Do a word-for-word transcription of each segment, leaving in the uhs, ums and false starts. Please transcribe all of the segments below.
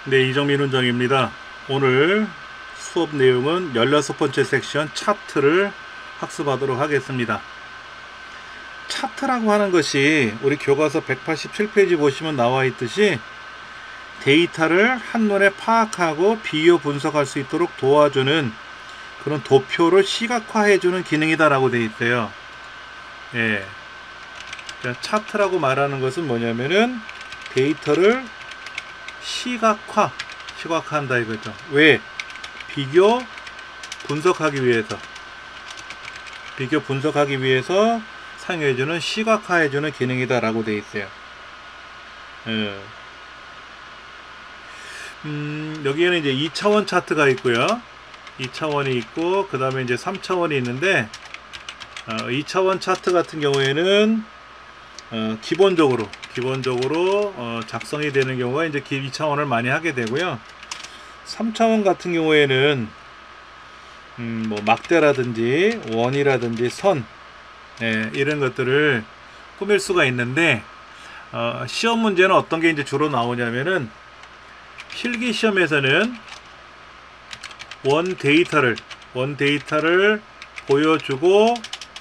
네, 이정민 원장입니다. 오늘 수업 내용은 열여섯 번째 섹션 차트를 학습하도록 하겠습니다. 차트라고 하는 것이 우리 교과서 백팔십칠 페이지 보시면 나와 있듯이 데이터를 한눈에 파악하고 비교 분석할 수 있도록 도와주는 그런 도표를 시각화해주는 기능이다 라고 되어 있어요. 예. 차트라고 말하는 것은 뭐냐면은 데이터를 시각화, 시각화한다 이거죠. 왜? 비교 분석하기 위해서. 비교 분석하기 위해서 사용해주는 시각화해주는 기능이다 라고 되어 있어요. 예. 음, 여기에는 이제 이 차원 차트가 있고요. 이 차원이 있고, 그 다음에 이제 삼 차원이 있는데, 어, 이 차원 차트 같은 경우에는, 어, 기본적으로, 기본적으로, 어, 작성이 되는 경우가 이제 이 차원을 많이 하게 되고요. 삼 차원 같은 경우에는, 음, 뭐, 막대라든지, 원이라든지, 선, 예, 이런 것들을 꾸밀 수가 있는데, 어, 시험 문제는 어떤 게 이제 주로 나오냐면은, 필기 시험에서는 원 데이터를 원 데이터를 보여주고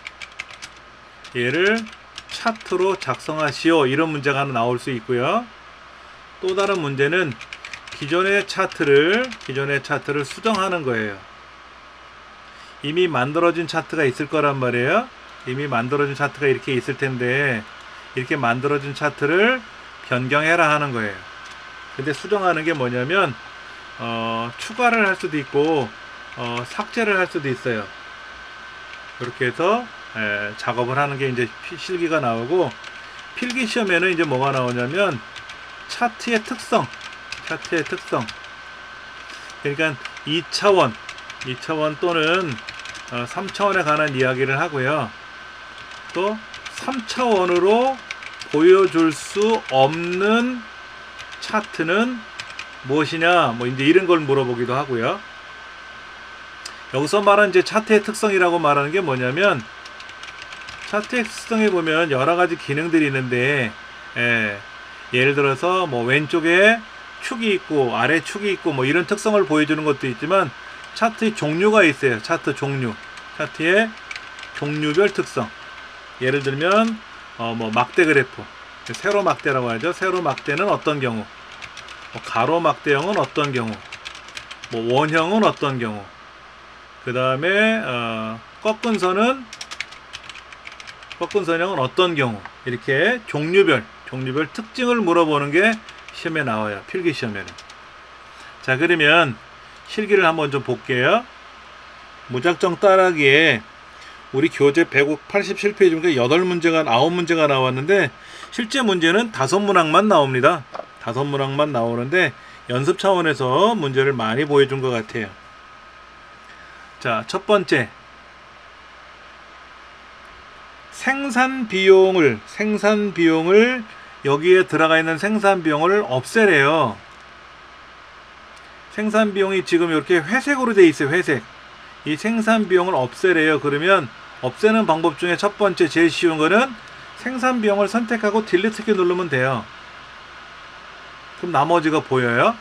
얘를 차트로 작성하시오 이런 문제가 하나 나올 수 있고요. 또 다른 문제는 기존의 차트를 기존의 차트를 수정하는 거예요. 이미 만들어진 차트가 있을 거란 말이에요. 이미 만들어진 차트가 이렇게 있을 텐데 이렇게 만들어진 차트를 변경해라 하는 거예요. 근데 수정하는 게 뭐냐면 어, 추가를 할 수도 있고 어, 삭제를 할 수도 있어요. 그렇게 해서 에, 작업을 하는 게 이제 피, 실기가 나오고 필기 시험에는 이제 뭐가 나오냐면 차트의 특성, 차트의 특성. 그러니까 이 차원, 이 차원 또는 어, 삼 차원에 관한 이야기를 하고요. 또 삼 차원으로 보여줄 수 없는 차트는 무엇이냐, 뭐 이제 이런 걸 물어보기도 하고요. 여기서 말하는 이제 차트의 특성이라고 말하는 게 뭐냐면 차트의 특성에 보면 여러 가지 기능들이 있는데, 예, 예를 들어서 뭐 왼쪽에 축이 있고 아래 축이 있고 뭐 이런 특성을 보여주는 것도 있지만 차트의 종류가 있어요. 차트 종류, 차트의 종류별 특성. 예를 들면 어, 뭐 막대 그래프, 세로 막대라고 하죠. 세로 막대는 어떤 경우, 뭐 가로 막대형은 어떤 경우, 뭐 원형은 어떤 경우, 그 다음에 어, 꺾은 선은 꺾은 선형은 어떤 경우, 이렇게 종류별 종류별 특징을 물어보는 게 시험에 나와요. 필기 시험에는. 자, 그러면 실기를 한번 좀 볼게요. 무작정 따라하기에 우리 교재 백팔십칠 페이지 중에 여덟 문제가 아홉 문제가 나왔는데 실제 문제는 다섯 문항만 나옵니다. 다섯 문항만 나오는데 연습 차원에서 문제를 많이 보여준 것 같아요. 자, 첫 번째, 생산 비용을 생산 비용을 여기에 들어가 있는 생산 비용을 없애래요. 생산 비용이 지금 이렇게 회색으로 돼 있어요. 회색. 이 생산 비용을 없애래요. 그러면 없애는 방법 중에 첫 번째 제일 쉬운 거는 생산 비용을 선택하고 딜리트 키 누르면 돼요. 그럼 나머지가 보여요.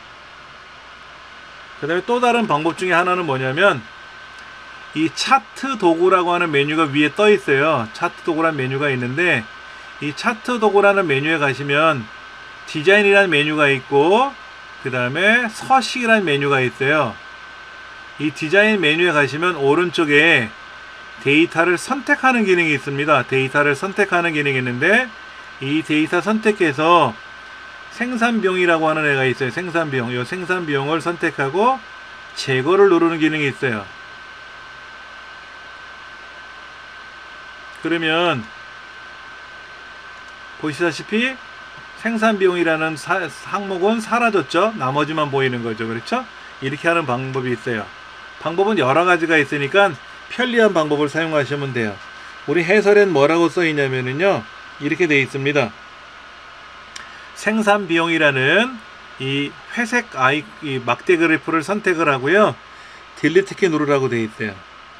그 다음에 또 다른 방법 중에 하나는 뭐냐면 이 차트 도구라고 하는 메뉴가 위에 떠 있어요. 차트 도구라는 메뉴가 있는데 이 차트 도구라는 메뉴에 가시면 디자인이라는 메뉴가 있고 그 다음에 서식이라는 메뉴가 있어요. 이 디자인 메뉴에 가시면 오른쪽에 데이터를 선택하는 기능이 있습니다. 데이터를 선택하는 기능이 있는데 이 데이터 선택해서 생산비용이라고 하는 애가 있어요. 생산비용. 이 생산비용을 선택하고 제거를 누르는 기능이 있어요. 그러면 보시다시피 생산비용이라는 사, 항목은 사라졌죠. 나머지만 보이는 거죠. 그렇죠? 이렇게 하는 방법이 있어요. 방법은 여러 가지가 있으니까 편리한 방법을 사용하시면 돼요. 우리 해설엔 뭐라고 써 있냐면요, 이렇게 되어 있습니다. 생산 비용이라는 이 회색 아이 이 막대 그래프를 선택을 하고요, 딜리트 키 누르라고 되어 있어요.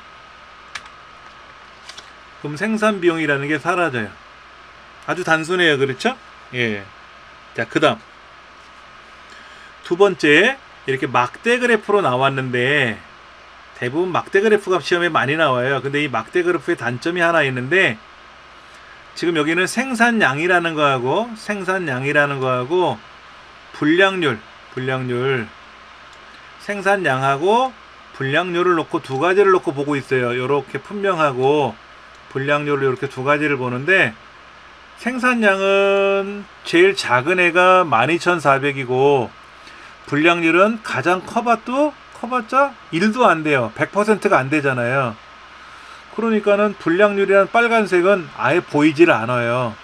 그럼 생산 비용이라는 게 사라져요. 아주 단순해요. 그렇죠? 예. 자, 그 다음 두 번째, 이렇게 막대 그래프로 나왔는데 대부분 막대 그래프가 시험에 많이 나와요. 근데 이 막대 그래프의 단점이 하나 있는데, 지금 여기는 생산량이라는 거하고 생산량이라는 거하고 분량률 분량률 생산량하고 분량률을 놓고 두 가지를 놓고 보고 있어요. 이렇게 분명하고 분량률을 이렇게 두 가지를 보는데, 생산량은 제일 작은 애가 만 이천사백이고 분량률은 가장 커봐도 커봤자 일도 안 돼요. 백 퍼센트가 안 되잖아요. 그러니까는 분량률이란 빨간색은 아예 보이질 않아요.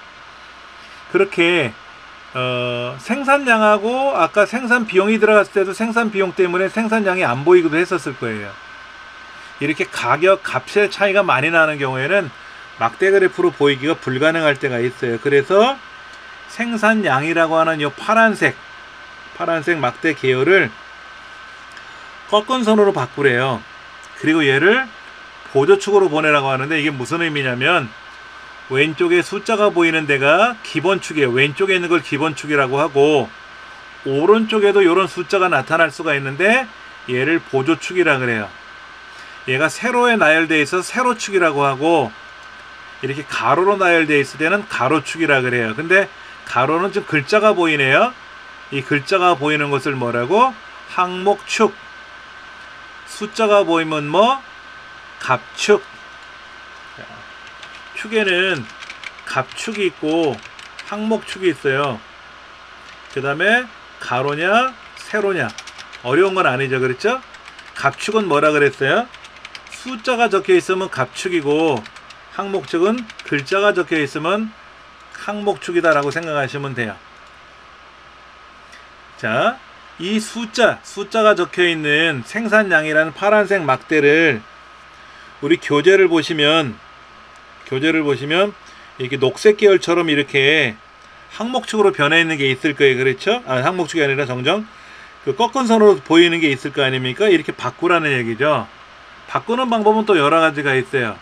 그렇게 어, 생산량하고 아까 생산 비용이 들어갔을 때도 생산 비용 때문에 생산량이 안 보이기도 했었을 거예요. 이렇게 가격 값의 차이가 많이 나는 경우에는 막대 그래프로 보이기가 불가능할 때가 있어요. 그래서 생산량이라고 하는 이 파란색 파란색 막대 계열을 꺾은 선으로 바꾸래요. 그리고 얘를 보조축으로 보내라고 하는데, 이게 무슨 의미냐면 왼쪽에 숫자가 보이는 데가 기본축이에요. 왼쪽에 있는 걸 기본축이라고 하고, 오른쪽에도 이런 숫자가 나타날 수가 있는데 얘를 보조축이라 그래요. 얘가 세로에 나열되어 있어서 세로축이라고 하고, 이렇게 가로로 나열되어 있을 때는 가로축이라 그래요. 근데 가로는 좀 글자가 보이네요. 이 글자가 보이는 것을 뭐라고? 항목축. 숫자가 보이면 뭐? 갑축. 축에는 갑축이 있고 항목축이 있어요. 그 다음에 가로냐 세로냐, 어려운 건 아니죠, 그렇죠? 갑축은 뭐라 그랬어요? 숫자가 적혀 있으면 갑축이고, 항목축은 글자가 적혀 있으면 항목축이다 라고 생각하시면 돼요. 자, 이 숫자 숫자가 적혀 있는 생산량이라는 파란색 막대를 우리 교재를 보시면 교재를 보시면 이렇게 녹색 계열처럼 이렇게 항목축으로 변해 있는 게 있을 거예요. 그렇죠? 아, 항목축이 아니라 정정 그 꺾은 선으로 보이는 게 있을 거 아닙니까? 이렇게 바꾸라는 얘기죠. 바꾸는 방법은 또 여러 가지가 있어요.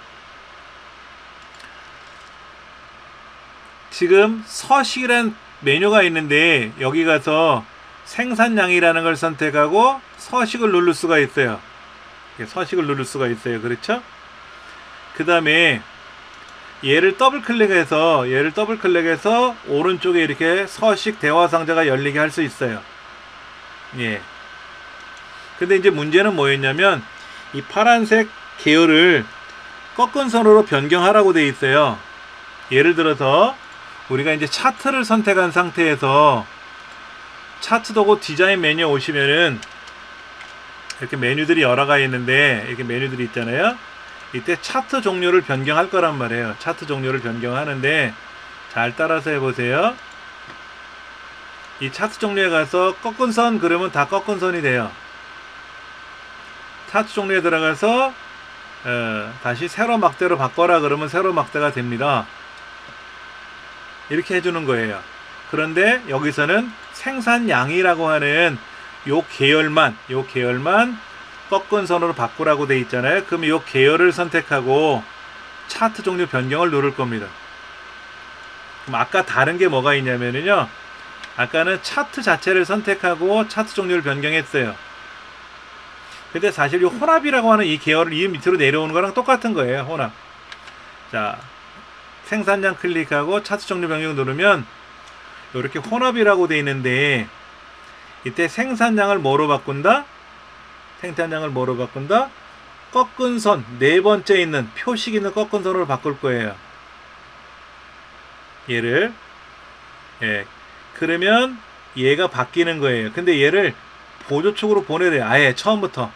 지금 서식이라는 메뉴가 있는데 여기 가서 생산량이라는 걸 선택하고 서식을 누를 수가 있어요. 서식을 누를 수가 있어요. 그렇죠? 그 다음에 얘를 더블 클릭해서 얘를 더블 클릭해서 오른쪽에 이렇게 서식 대화 상자가 열리게 할 수 있어요. 예. 근데 이제 문제는 뭐였냐면 이 파란색 계열을 꺾은 선으로 변경하라고 되어 있어요. 예를 들어서 우리가 이제 차트를 선택한 상태에서 차트 도구 디자인 메뉴에 오시면은 이렇게 메뉴들이 여러 가지 있는데, 이렇게 메뉴들이 있잖아요. 이때 차트 종류를 변경할 거란 말이에요. 차트 종류를 변경하는데 잘 따라서 해보세요. 이 차트 종류에 가서 꺾은 선 그러면 다 꺾은 선이 돼요. 차트 종류에 들어가서 어, 다시 세로 막대로 바꿔라 그러면 세로 막대가 됩니다. 이렇게 해주는 거예요. 그런데 여기서는 생산량이라고 하는 요 계열만 요 계열만 꺾은 선으로 바꾸라고 돼 있잖아요. 그럼 요 계열을 선택하고 차트 종류 변경을 누를 겁니다. 그럼 아까 다른 게 뭐가 있냐면요, 아까는 차트 자체를 선택하고 차트 종류를 변경했어요. 근데 사실 이 혼합이라고 하는 이 계열을 이 밑으로 내려오는 거랑 똑같은 거예요. 혼합. 자, 생산량 클릭하고 차트 종류 변경 누르면 이렇게 혼합이라고 돼 있는데, 이때 생산량을 뭐로 바꾼다? 생산량을 뭐로 바꾼다? 꺾은 선, 네 번째 있는 표식 있는 꺾은 선으로 바꿀 거예요. 얘를. 예. 그러면 얘가 바뀌는 거예요. 근데 얘를 보조축으로 보내래요. 아예 처음부터.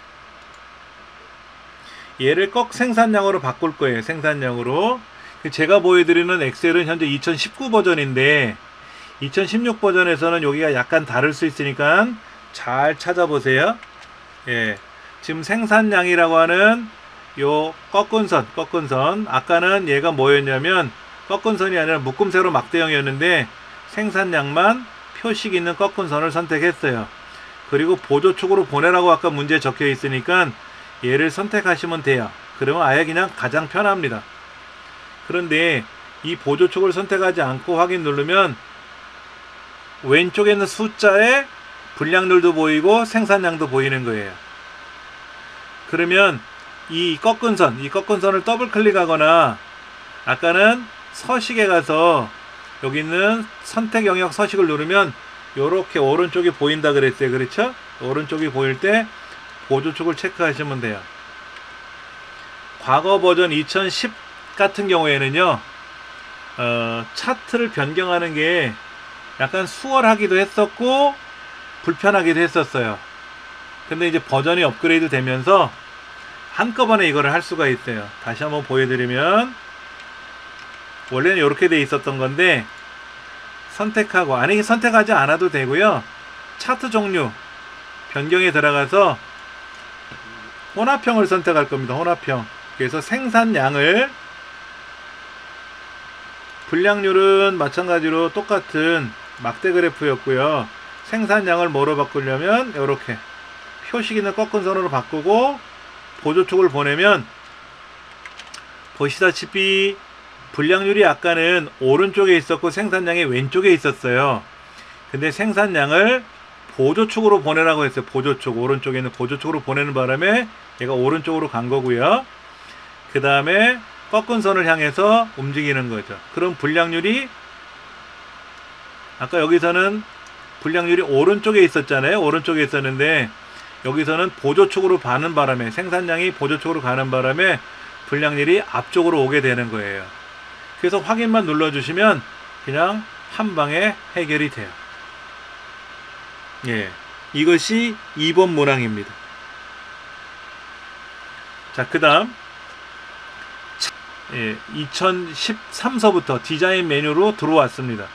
얘를 꺾 생산량으로 바꿀 거예요. 생산량으로. 제가 보여드리는 엑셀은 현재 이천십구 버전인데 이천십육 버전에서는 여기가 약간 다를 수 있으니까 잘 찾아보세요. 예, 지금 생산량이라고 하는 요 꺾은 선, 꺾은 선. 아까는 얘가 뭐였냐면 꺾은 선이 아니라 묶음세로 막대형이었는데 생산량만 표식 있는 꺾은 선을 선택했어요. 그리고 보조축으로 보내라고 아까 문제에 적혀 있으니까 얘를 선택하시면 돼요. 그러면 아예 그냥 가장 편합니다. 그런데 이 보조축을 선택하지 않고 확인 누르면 왼쪽에 있는 숫자에 분량률도 보이고 생산량도 보이는 거예요. 그러면 이 꺾은 선, 이 꺾은 선을 더블 클릭하거나 아까는 서식에 가서 여기 있는 선택 영역 서식을 누르면 이렇게 오른쪽이 보인다 그랬어요. 그렇죠? 오른쪽이 보일 때 보조축을 체크하시면 돼요. 과거 버전 이천십 같은 경우에는요, 어, 차트를 변경하는 게 약간 수월하기도 했었고 불편하기도 했었어요. 근데 이제 버전이 업그레이드 되면서 한꺼번에 이거를 할 수가 있어요. 다시 한번 보여드리면, 원래는 이렇게 돼 있었던 건데 선택하고, 아니 선택하지 않아도 되고요, 차트 종류 변경에 들어가서 혼합형을 선택할 겁니다. 혼합형. 그래서 생산량을, 분량률은 마찬가지로 똑같은 막대 그래프였고요, 생산량을 뭐로 바꾸려면 이렇게 표식 있는 꺾은 선으로 바꾸고 보조축을 보내면, 보시다시피 분량률이 아까는 오른쪽에 있었고 생산량이 왼쪽에 있었어요. 근데 생산량을 보조축으로 보내라고 했어요. 보조축, 오른쪽에 있는 보조축으로 보내는 바람에 얘가 오른쪽으로 간 거고요. 그 다음에 꺾은 선을 향해서 움직이는 거죠. 그럼 분량률이, 아까 여기서는 분량률이 오른쪽에 있었잖아요. 오른쪽에 있었는데 여기서는 보조축으로 가는 바람에, 생산량이 보조축으로 가는 바람에 분량률이 앞쪽으로 오게 되는 거예요. 그래서 확인만 눌러주시면 그냥 한 방에 해결이 돼요. 예, 이것이 이 번 문항입니다. 자, 그 다음 예, 이천십삼 서부터 디자인 메뉴로 들어왔습니다.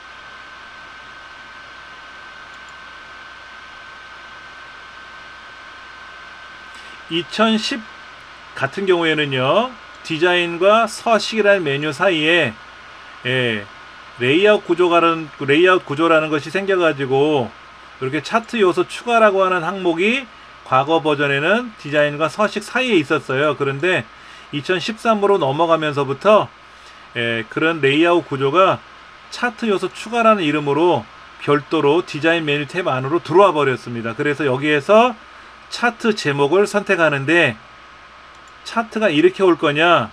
이천십 같은 경우에는요, 디자인과 서식이라는 메뉴 사이에 예, 레이아웃 구조라는, 레이아웃 구조라는 것이 생겨가지고 이렇게 차트 요소 추가라고 하는 항목이 과거 버전에는 디자인과 서식 사이에 있었어요. 그런데 이천십삼으로 넘어가면서부터 예, 그런 레이아웃 구조가 차트 요소 추가라는 이름으로 별도로 디자인 메뉴 탭 안으로 들어와 버렸습니다. 그래서 여기에서 차트 제목을 선택하는데, 차트가 이렇게 올 거냐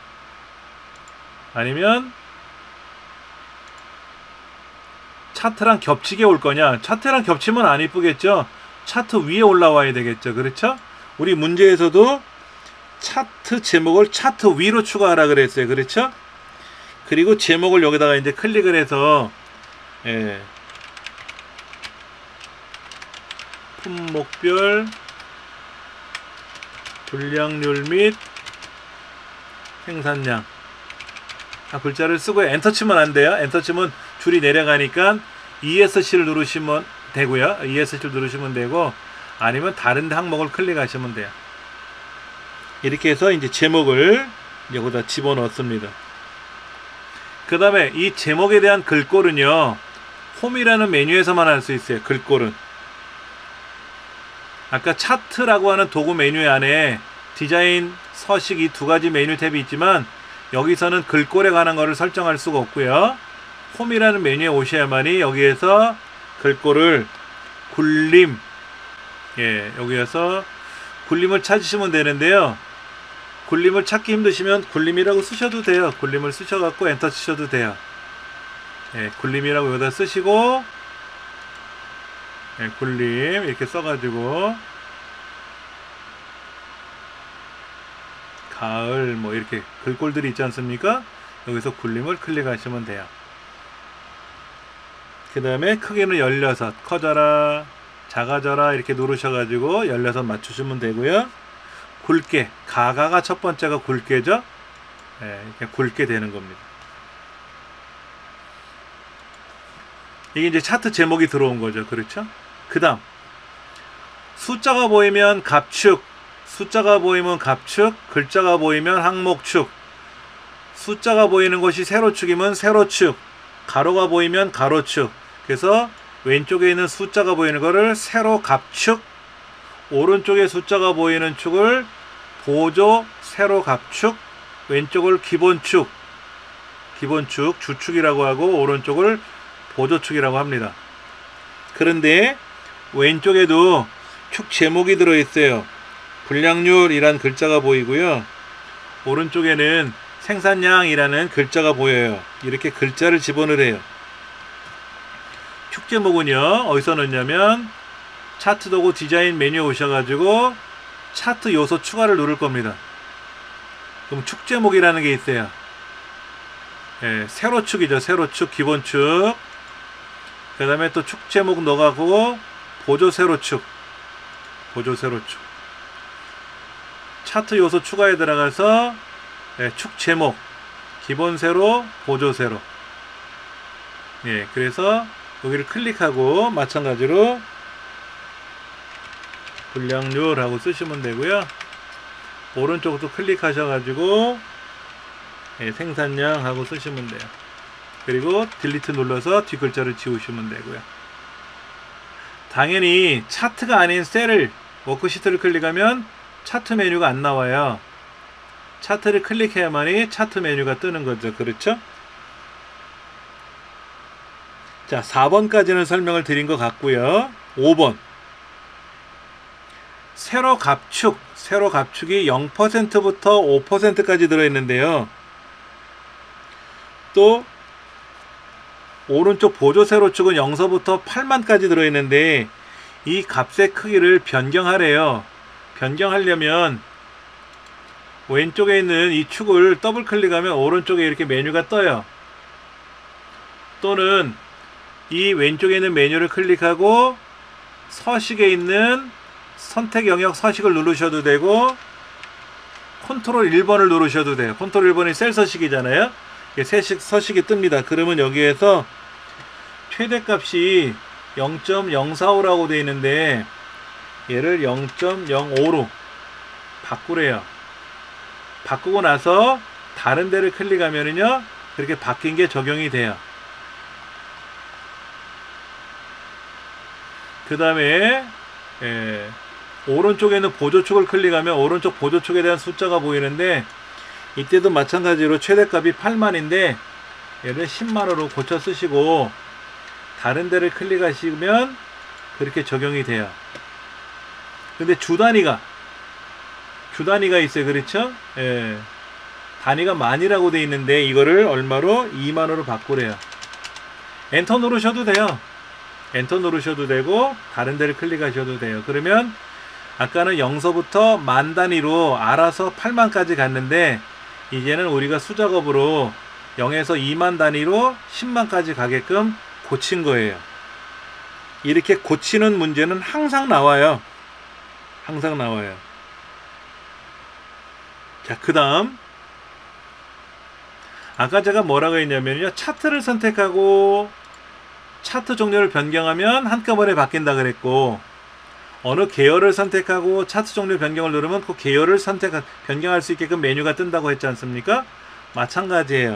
아니면 차트랑 겹치게 올 거냐. 차트랑 겹치면 안 이쁘겠죠. 차트 위에 올라와야 되겠죠. 그렇죠? 우리 문제에서도 차트 제목을 차트 위로 추가하라 그랬어요. 그렇죠? 그리고 제목을 여기다가 이제 클릭을 해서 예, 품목별 분량률 및 생산량, 아, 글자를 쓰고 엔터 치면 안 돼요. 엔터 치면 줄이 내려가니까 이에스씨를 누르시면 되고요. 이에스씨를 누르시면 되고, 아니면 다른 항목을 클릭하시면 돼요. 이렇게 해서 이제 제목을 여기다 집어넣습니다. 그 다음에 이 제목에 대한 글꼴은요, 홈이라는 메뉴에서만 할 수 있어요. 글꼴은 아까 차트라고 하는 도구 메뉴 안에 디자인, 서식 이 두 가지 메뉴 탭이 있지만 여기서는 글꼴에 관한 거를 설정할 수가 없고요. 홈이라는 메뉴에 오셔야만이 여기에서 글꼴을 굴림, 예, 여기에서 굴림을 찾으시면 되는데요. 굴림을 찾기 힘드시면 굴림이라고 쓰셔도 돼요. 굴림을 쓰셔갖고 엔터 치셔도 돼요. 예, 굴림이라고 여기다 쓰시고, 예, 굴림 이렇게 써가지고 가을 뭐 이렇게 글꼴들이 있지 않습니까? 여기서 굴림을 클릭하시면 돼요. 그 다음에 크기는 열여섯, 커져라, 작아져라 이렇게 누르셔가지고 열여섯 맞추시면 되고요. 굵게, 가가가 첫 번째가 굵게죠. 예, 이렇게 굵게 되는 겁니다. 이게 이제 차트 제목이 들어온 거죠. 그렇죠? 그 다음 숫자가 보이면 갑축, 숫자가 보이면 갑축, 글자가 보이면 항목축, 숫자가 보이는 것이 세로축이면 세로축, 가로가 보이면 가로축. 그래서 왼쪽에 있는 숫자가 보이는 거를 세로 갑축, 오른쪽에 숫자가 보이는 축을 보조 세로 갑축, 왼쪽을 기본축, 기본축, 주축이라고 하고 오른쪽을 보조축이라고 합니다. 그런데 왼쪽에도 축 제목이 들어있어요. 불량률이란 글자가 보이고요. 오른쪽에는 생산량이라는 글자가 보여요. 이렇게 글자를 집어넣으래요. 축 제목은요, 어디서 넣냐면 차트 도구 디자인 메뉴에 오셔가지고 차트 요소 추가를 누를 겁니다. 그럼 축 제목이라는 게 있어요. 예, 세로 축이죠. 세로 축, 기본 축. 그 다음에 또 축 제목 넣어가고 보조 세로 축, 보조 세로 축. 차트 요소 추가에 들어가서 예, 축 제목, 기본 세로, 보조 세로. 예, 그래서 여기를 클릭하고 마찬가지로 불량률 하고 쓰시면 되고요. 오른쪽도 클릭하셔가지고 예, 생산량 하고 쓰시면 돼요. 그리고 딜리트 눌러서 뒷글자를 지우시면 되고요. 당연히 차트가 아닌 셀을, 워크시트를 클릭하면 차트 메뉴가 안 나와요. 차트를 클릭해야만이 차트 메뉴가 뜨는 거죠. 그렇죠? 자, 사 번까지는 설명을 드린 것 같고요. 오 번. 세로 갑축. 세로 갑축이 영 퍼센트부터 오 퍼센트까지 들어있는데요. 또 오른쪽 보조 세로축은 영서부터 팔만까지 들어있는데 이 값의 크기를 변경하래요. 변경하려면 왼쪽에 있는 이 축을 더블 클릭하면 오른쪽에 이렇게 메뉴가 떠요. 또는 이 왼쪽에 있는 메뉴를 클릭하고 서식에 있는 선택 영역 서식을 누르셔도 되고 컨트롤 일 번을 누르셔도 돼요. 컨트롤 일 번이 셀 서식이잖아요. 세식 서식이 뜹니다. 그러면 여기에서 최대값이 영 점 영사오라고 되어 있는데 얘를 영 점 영오로 바꾸래요. 바꾸고 나서 다른 데를 클릭하면은요 그렇게 바뀐 게 적용이 돼요. 그 다음에 예, 오른쪽에 있는 보조축을 클릭하면 오른쪽 보조축에 대한 숫자가 보이는데 이때도 마찬가지로 최대값이 팔만인데 얘를 십만으로 고쳐 쓰시고 다른 데를 클릭하시면 그렇게 적용이 돼요. 근데 주 단위가 주 단위가 있어요. 그렇죠? 예. 단위가 만이라고 돼 있는데 이거를 얼마로? 이만으로 바꾸래요. 엔터 누르셔도 돼요. 엔터 누르셔도 되고 다른 데를 클릭하셔도 돼요. 그러면 아까는 영서부터 만 단위로 알아서 팔만까지 갔는데 이제는 우리가 수작업으로 영에서 이만 단위로 십만까지 가게끔 고친 거예요. 이렇게 고치는 문제는 항상 나와요. 항상 나와요. 자, 그 다음 아까 제가 뭐라고 했냐면요, 차트를 선택하고 차트 종류를 변경하면 한꺼번에 바뀐다 그랬고, 어느 계열을 선택하고 차트 종류 변경을 누르면 그 계열을 선택 변경할 수 있게끔 메뉴가 뜬다고 했지 않습니까? 마찬가지예요.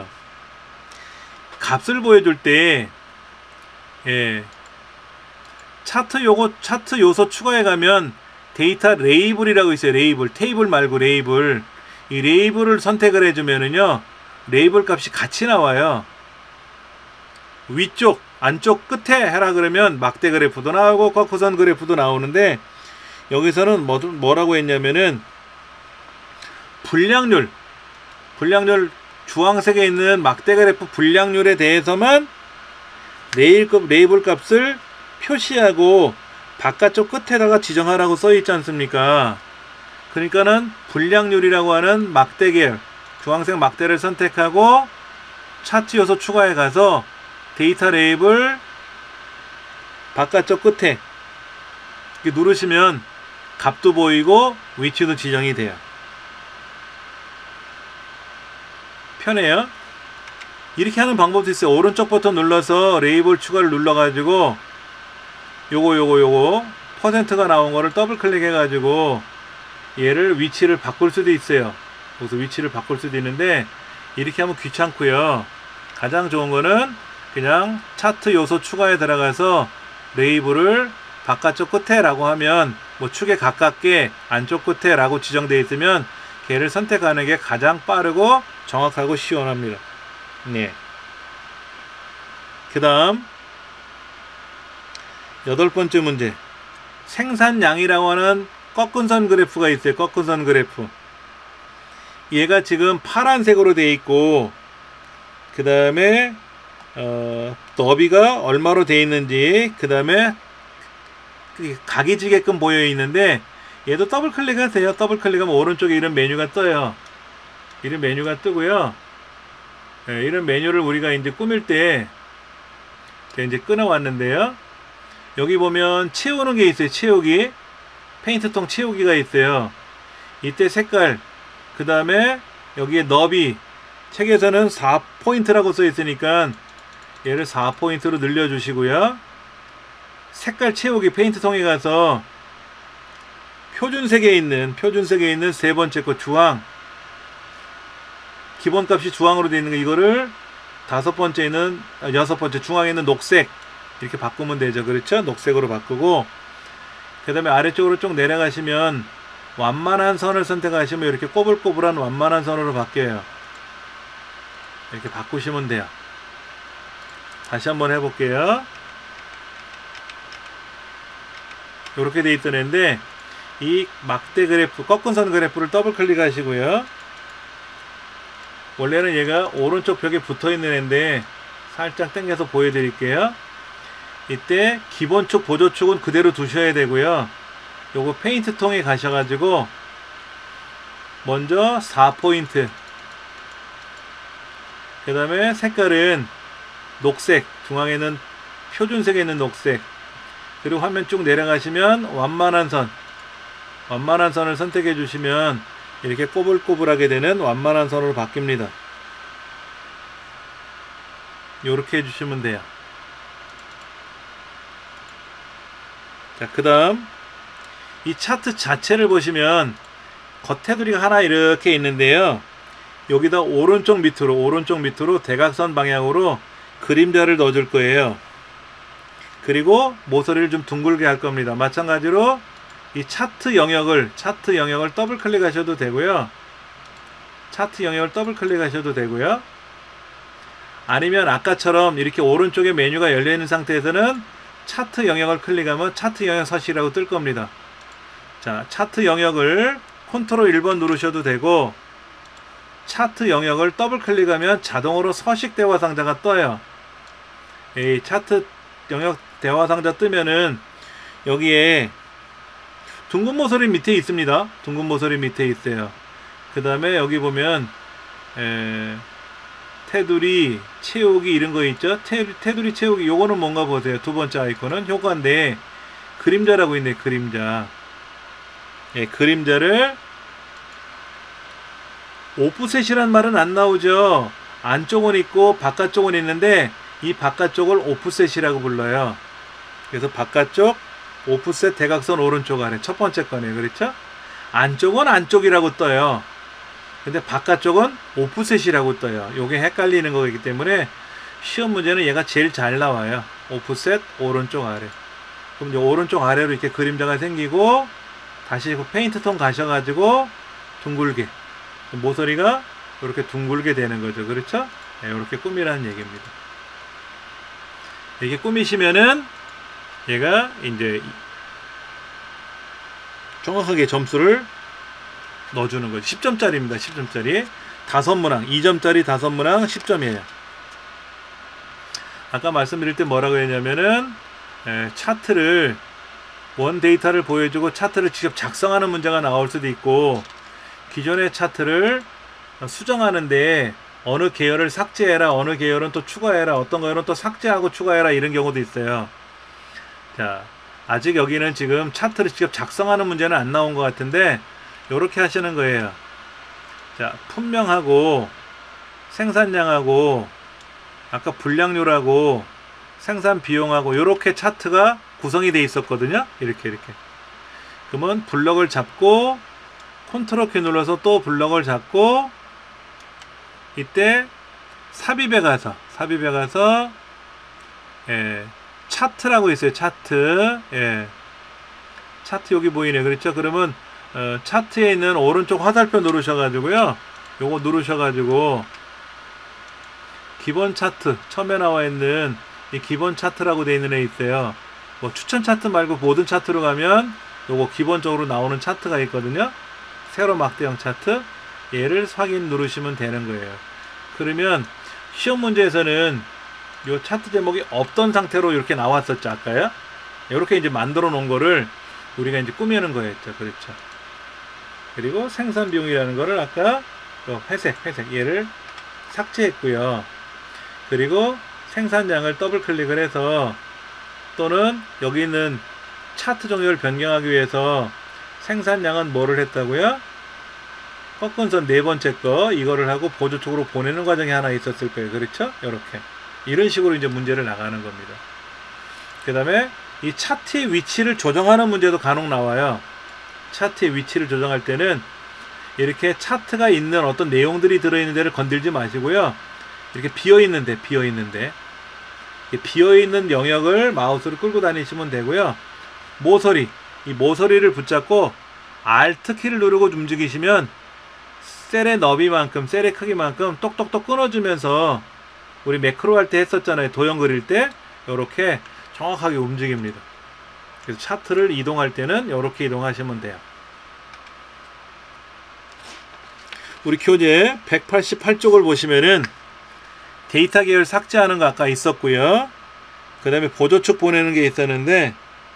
값을 보여줄 때 예, 차트 요거 차트 요소 추가해 가면 데이터 레이블이라고 있어요. 레이블, 테이블 말고 레이블. 이 레이블을 선택을 해주면은요 레이블 값이 같이 나와요. 위쪽 안쪽 끝에 해라 그러면 막대 그래프도 나오고 거꾸선 그래프도 나오는데 여기서는 뭐, 뭐라고 했냐면은 불량률 불량률 주황색에 있는 막대 그래프 불량률에 대해서만 레이블, 레이블 값을 표시하고 바깥쪽 끝에다가 지정하라고 써 있지 않습니까? 그러니까는 불량률이라고 하는 막대 계열 주황색 막대를 선택하고 차트 요소 추가해 가서 데이터 레이블 바깥쪽 끝에 이렇게 누르시면 값도 보이고 위치도 지정이 돼요. 편해요. 이렇게 하는 방법도 있어요. 오른쪽 버튼 눌러서 레이블 추가를 눌러 가지고 요거 요거 요거 퍼센트가 나온 거를 더블 클릭해 가지고 얘를 위치를 바꿀 수도 있어요. 그래서 위치를 바꿀 수도 있는데 이렇게 하면 귀찮고요. 가장 좋은 거는 그냥 차트 요소 추가에 들어가서 레이블을 바깥쪽 끝에 라고 하면 뭐 축에 가깝게 안쪽 끝에 라고 지정되어 있으면 걔를 선택하는 게 가장 빠르고 정확하고 시원합니다. 네. 그 다음 여덟 번째 문제 생산량이라고 하는 꺾은 선 그래프가 있어요. 꺾은 선 그래프. 얘가 지금 파란색으로 되어 있고, 그 다음에 어, 너비가 얼마로 되어 있는지, 그 다음에 각이 지게끔 보여 있는데, 얘도 더블 클릭하세요. 더블 클릭하면 오른쪽에 이런 메뉴가 떠요. 이런 메뉴가 뜨고요. 네, 이런 메뉴를 우리가 이제 꾸밀 때 이제 끊어왔는데요. 여기 보면 채우는 게 있어요. 채우기. 페인트통 채우기가 있어요. 이때 색깔, 그 다음에 여기에 너비. 책에서는 사 포인트라고 써 있으니까 얘를 사 포인트로 늘려주시고요. 색깔 채우기 페인트통에 가서 표준색에 있는 표준색에 있는 세 번째 거 주황, 기본값이 주황으로 되어 있는 거, 이거를 다섯 번째는 아, 여섯 번째 중앙에 있는 녹색 이렇게 바꾸면 되죠. 그렇죠? 녹색으로 바꾸고, 그 다음에 아래쪽으로 쭉 내려가시면 완만한 선을 선택하시면 이렇게 꼬불꼬불한 완만한 선으로 바뀌어요. 이렇게 바꾸시면 돼요. 다시 한번 해볼게요. 이렇게 돼 있던 애인데, 이 막대 그래프, 꺾은 선 그래프를 더블 클릭하시고요. 원래는 얘가 오른쪽 벽에 붙어 있는 애인데 살짝 당겨서 보여드릴게요. 이때 기본축 보조축은 그대로 두셔야 되고요. 요거 페인트 통에 가셔가지고 먼저 사 포인트, 그 다음에 색깔은 녹색, 중앙에는 표준색에 있는 녹색, 그리고 화면 쭉 내려가시면 완만한 선, 완만한 선을 선택해 주시면 이렇게 꼬불꼬불하게 되는 완만한 선으로 바뀝니다. 이렇게 해주시면 돼요. 자, 그 다음 이 차트 자체를 보시면 겉테두리가 하나 이렇게 있는데요. 여기다 오른쪽 밑으로 오른쪽 밑으로 대각선 방향으로 그림자를 넣어 줄 거예요. 그리고 모서리를 좀 둥글게 할 겁니다. 마찬가지로 이 차트 영역을 차트 영역을 더블 클릭하셔도 되고요. 차트 영역을 더블 클릭하셔도 되고요. 아니면 아까처럼 이렇게 오른쪽에 메뉴가 열려 있는 상태에서는 차트 영역을 클릭하면 차트 영역 서식이라고 뜰 겁니다. 자, 차트 영역을 컨트롤 일 번 누르셔도 되고, 차트 영역을 더블 클릭하면 자동으로 서식 대화 상자가 떠요. 이 차트 영역 대화 상자 뜨면은 여기에 둥근 모서리 밑에 있습니다. 둥근 모서리 밑에 있어요. 그 다음에 여기 보면 에, 테두리 채우기 이런 거 있죠. 테, 테두리 채우기 요거는 뭔가 보세요. 두 번째 아이콘은 효과인데 그림자라고 있네. 그림자. 예, 그림자를 오프셋이란 말은 안 나오죠. 안쪽은 있고 바깥쪽은 있는데 이 바깥쪽을 오프셋이라고 불러요. 그래서 바깥쪽 오프셋 대각선 오른쪽 아래 첫 번째 거네요. 그렇죠? 안쪽은 안쪽이라고 떠요. 근데 바깥쪽은 오프셋이라고 떠요. 요게 헷갈리는 거기 때문에 시험 문제는 얘가 제일 잘 나와요. 오프셋 오른쪽 아래. 그럼 이제 오른쪽 아래로 이렇게 그림자가 생기고, 다시 그 페인트 톤 가셔가지고 둥글게 모서리가 이렇게 둥글게 되는 거죠. 그렇죠? 네, 이렇게 꾸미라는 얘기입니다. 이렇게 꾸미시면은 얘가 이제 정확하게 점수를 넣어주는 거죠. 십 점짜리입니다. 십 점짜리. 다섯 문항, 이 점짜리 다섯 문항 십 점이에요. 아까 말씀드릴 때 뭐라고 했냐면은 에, 차트를 원 데이터를 보여주고 차트를 직접 작성하는 문제가 나올 수도 있고, 기존의 차트를 수정하는데 어느 계열을 삭제해라, 어느 계열은 또 추가해라, 어떤 계열은 또 삭제하고 추가해라, 이런 경우도 있어요. 자, 아직 여기는 지금 차트를 직접 작성하는 문제는 안 나온 것 같은데 요렇게 하시는 거예요. 자, 품명하고 생산량하고 아까 분량률하고 생산 비용하고 요렇게 차트가 구성이 돼 있었거든요. 이렇게 이렇게. 그러면 블럭을 잡고 컨트롤 키 눌러서 또 블럭을 잡고, 이때 삽입에 가서 삽입에 가서 예, 차트라고 있어요. 차트. 예. 차트 여기 보이네. 그렇죠? 그러면 어, 차트에 있는 오른쪽 화살표 누르셔가지고요. 요거 누르셔가지고 기본 차트, 처음에 나와 있는 이 기본 차트라고 되어 있는 애 있어요. 뭐 추천 차트 말고 모든 차트로 가면 요거 기본적으로 나오는 차트가 있거든요. 세로 막대형 차트. 얘를 확인 누르시면 되는 거예요. 그러면 시험 문제에서는 요 차트 제목이 없던 상태로 이렇게 나왔었죠, 아까요. 이렇게 이제 만들어 놓은 거를 우리가 이제 꾸미는 거였죠. 그렇죠. 그리고 생산 비용이라는 거를 아까 요 회색, 회색 얘를 삭제했고요. 그리고 생산량을 더블 클릭을 해서 또는 여기 있는 차트 종류를 변경하기 위해서 생산량은 뭐를 했다고요? 꺾은 선 네 번째 거 이거를 하고 보조 쪽으로 보내는 과정이 하나 있었을 거예요. 그렇죠? 이렇게 이런 식으로 이제 문제를 나가는 겁니다. 그 다음에 이 차트의 위치를 조정하는 문제도 간혹 나와요. 차트의 위치를 조정할 때는 이렇게 차트가 있는 어떤 내용들이 들어있는 데를 건들지 마시고요. 이렇게 비어있는데 비어있는데 비어있는 영역을 마우스로 끌고 다니시면 되고요. 모서리 이 모서리를 붙잡고 알트 키를 누르고 움직이시면 셀의 너비만큼 셀의 크기만큼 똑똑똑 끊어주면서 우리 매크로 할 때 했었잖아요. 도형 그릴 때 이렇게 정확하게 움직입니다. 그래서 차트를 이동할 때는 이렇게 이동하시면 돼요. 우리 교재 백팔십팔 쪽을 보시면은 데이터 계열 삭제하는 거 아까 있었고요. 그 다음에 보조축 보내는 게 있었는데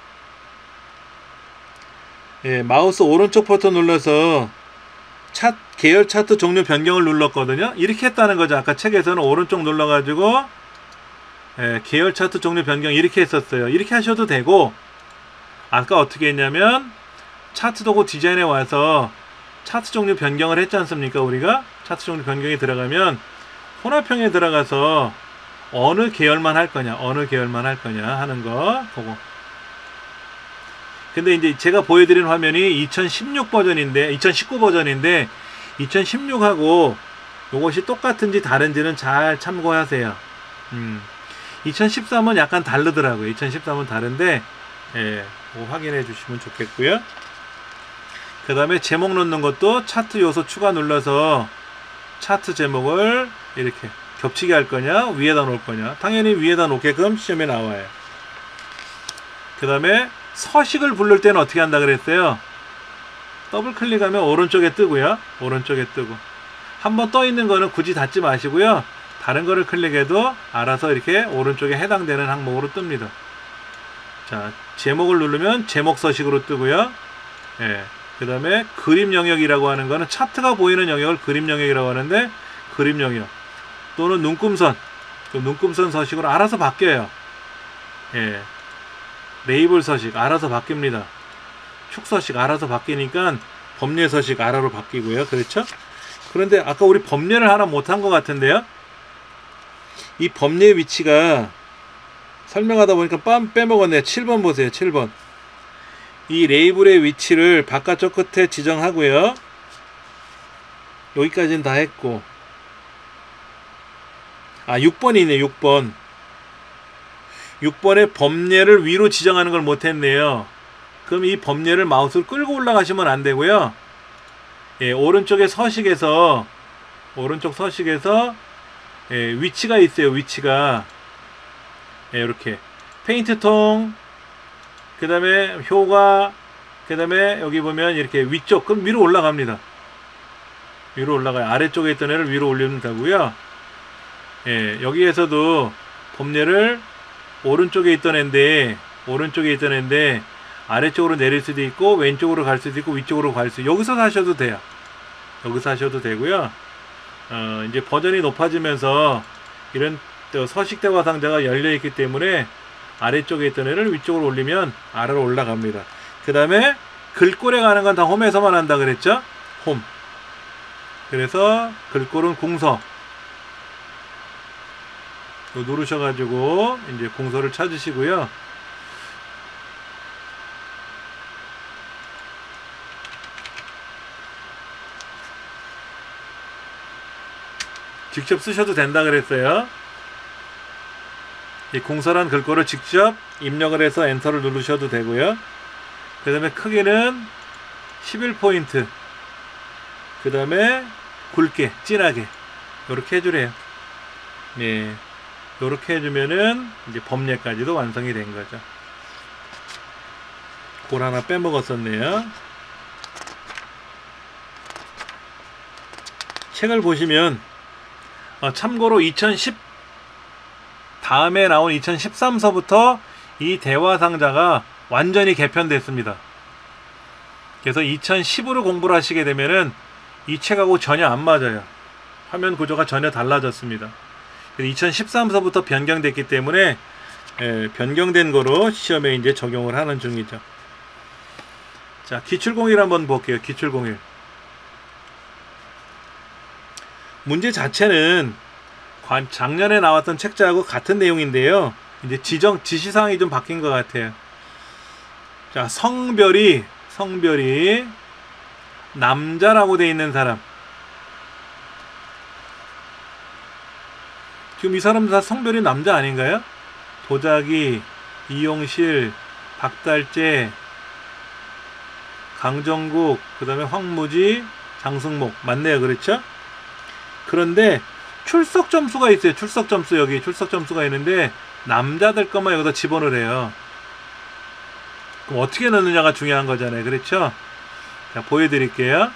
예, 마우스 오른쪽 버튼 눌러서 차, 계열 차트 종류 변경을 눌렀거든요. 이렇게 했다는 거죠. 아까 책에서는 오른쪽 눌러가지고 예, 계열 차트 종류 변경 이렇게 했었어요. 이렇게 하셔도 되고 아까 어떻게 했냐면 차트 도구 디자인에 와서 차트 종류 변경을 했지 않습니까? 우리가 차트 종류 변경이 들어가면 혼합형에 들어가서 어느 계열만 할 거냐 어느 계열만 할 거냐 하는 거 보고 근데 이제 제가 보여드린 화면이 이천십육 버전인데 이천십구 버전인데 이천십육하고 요것이 똑같은지 다른지는 잘 참고하세요. 음, 이천십삼은 약간 다르더라고요. 이천십삼은 다른데 예, 뭐 확인해 주시면 좋겠고요. 그 다음에 제목 넣는 것도 차트 요소 추가 눌러서 차트 제목을 이렇게 겹치게 할 거냐 위에다 놓을 거냐 당연히 위에다 놓게끔 시험에 나와요. 그 다음에 서식을 부를 때는 어떻게 한다 그랬어요? 더블 클릭하면 오른쪽에 뜨고요. 오른쪽에 뜨고 한번 떠 있는 거는 굳이 닫지 마시고요. 다른 거를 클릭해도 알아서 이렇게 오른쪽에 해당되는 항목으로 뜹니다. 자, 제목을 누르면 제목 서식으로 뜨고요. 예. 그 다음에 그림 영역이라고 하는 거는 차트가 보이는 영역을 그림 영역이라고 하는데 그림 영역 또는 눈금선 그 눈금선 서식으로 알아서 바뀌어요. 예. 레이블 서식 알아서 바뀝니다. 축 서식 알아서 바뀌니까 범례 서식 알아로 바뀌고요. 그렇죠? 그런데 아까 우리 범례를 하나 못한 것 같은데요. 이 범례 위치가 설명하다 보니까 빰 빼먹었네요. 칠 번 보세요. 칠 번. 이 레이블의 위치를 바깥쪽 끝에 지정하고요. 여기까지는 다 했고 아 육 번이 있네. 육 번. 육 번의 범례를 위로 지정하는 걸 못했네요. 그럼 이 범례를 마우스로 끌고 올라가시면 안 되고요. 예, 오른쪽에 서식에서 오른쪽 서식에서 예, 위치가 있어요. 위치가 예, 이렇게 페인트통 그 다음에 효과 그 다음에 여기 보면 이렇게 위쪽 그럼 위로 올라갑니다. 위로 올라가요. 아래쪽에 있던 애를 위로 올린다고요. 예, 여기에서도 범례를 오른쪽에 있던 애인데 오른쪽에 있던 애인데 아래쪽으로 내릴 수도 있고 왼쪽으로 갈 수도 있고 위쪽으로 갈 수 여기서 하셔도 돼요. 여기서 하셔도 되고요. 어, 이제 버전이 높아지면서 이런 서식 대화 상자가 열려 있기 때문에 아래쪽에 있던 애를 위쪽으로 올리면 아래로 올라갑니다. 그 다음에 글꼴에 가는 건 다 홈에서만 한다 그랬죠? 홈. 그래서 글꼴은 궁서 누르셔가지고 이제 궁서를 찾으시고요. 직접 쓰셔도 된다 그랬어요. 이 궁서란 글꼴을 직접 입력을 해서 엔터를 누르셔도 되고요. 그 다음에 크기는 십일 포인트 그 다음에 굵게 진하게 이렇게 해주래요. 네, 이렇게 해주면은 이제 범례까지도 완성이 된 거죠. 볼 하나 빼먹었었네요. 책을 보시면 어, 참고로 이천십 다음에 나온 이천십삼 서부터 이 대화상자가 완전히 개편됐습니다. 그래서 이천십으로 공부를 하시게 되면은 이 책하고 전혀 안 맞아요. 화면 구조가 전혀 달라졌습니다. 이천십삼 서부터 변경됐기 때문에 예, 변경된 거로 시험에 이제 적용을 하는 중이죠. 자, 기출공일 한번 볼게요. 기출공일. 문제 자체는 작년에 나왔던 책자하고 같은 내용인데요. 이제 지정 지시사항이 좀 바뀐 것 같아요. 자, 성별이 성별이 남자라고 돼 있는 사람. 지금 이 사람들 다 성별이 남자 아닌가요? 도자기, 이용실, 박달재, 강정국, 그 다음에 황무지, 장승목. 맞네요. 그렇죠? 그런데 출석 점수가 있어요. 출석 점수 여기 출석 점수가 있는데 남자들 것만 여기다 집어넣으래요. 그럼 어떻게 넣느냐가 중요한 거잖아요. 그렇죠? 자, 보여드릴게요.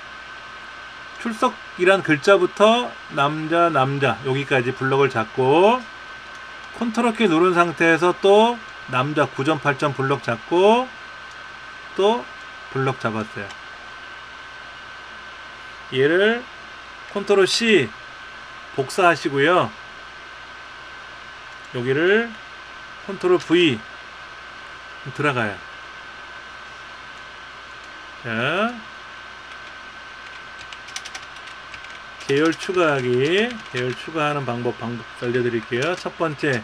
출석이란 글자부터 남자 남자 여기까지 블럭을 잡고 컨트롤 키 누른 상태에서 또 남자 구 점 팔 점 블럭 잡고 또 블럭 잡았어요. 얘를 컨트롤 씨 복사하시고요. 여기를 컨트롤 V 들어가요. 자, 계열 추가하기, 계열 추가하는 방법 방법 알려드릴게요. 첫 번째,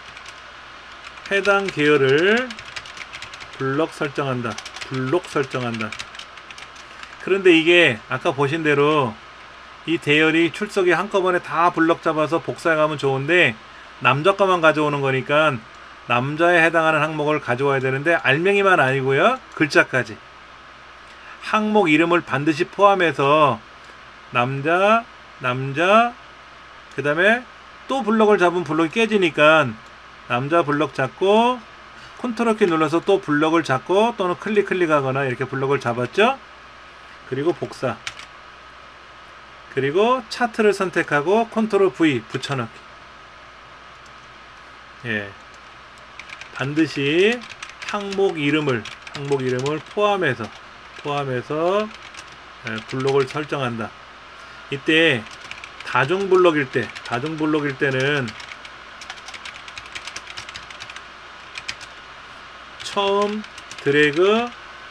해당 계열을 블럭 설정한다. 블록 설정한다. 그런데 이게 아까 보신 대로 이 대열이 출석이 한꺼번에 다 블럭 잡아서 복사해 가면 좋은데 남자 거만 가져오는 거니까 남자에 해당하는 항목을 가져와야 되는데 알맹이만 아니고요. 글자까지. 항목 이름을 반드시 포함해서 남자, 남자, 그 다음에 또 블럭을 잡으면 블럭이 깨지니까 남자 블럭 잡고 컨트롤 키 눌러서 또 블럭을 잡고 또는 클릭 클릭하거나 이렇게 블럭을 잡았죠. 그리고 복사. 그리고 차트를 선택하고 컨트롤 V 붙여넣기. 예. 반드시 항목 이름을 항목 이름을 포함해서 포함해서 예, 블록을 설정한다. 이때 다중 블록일 때 다중 블록일 때는 처음 드래그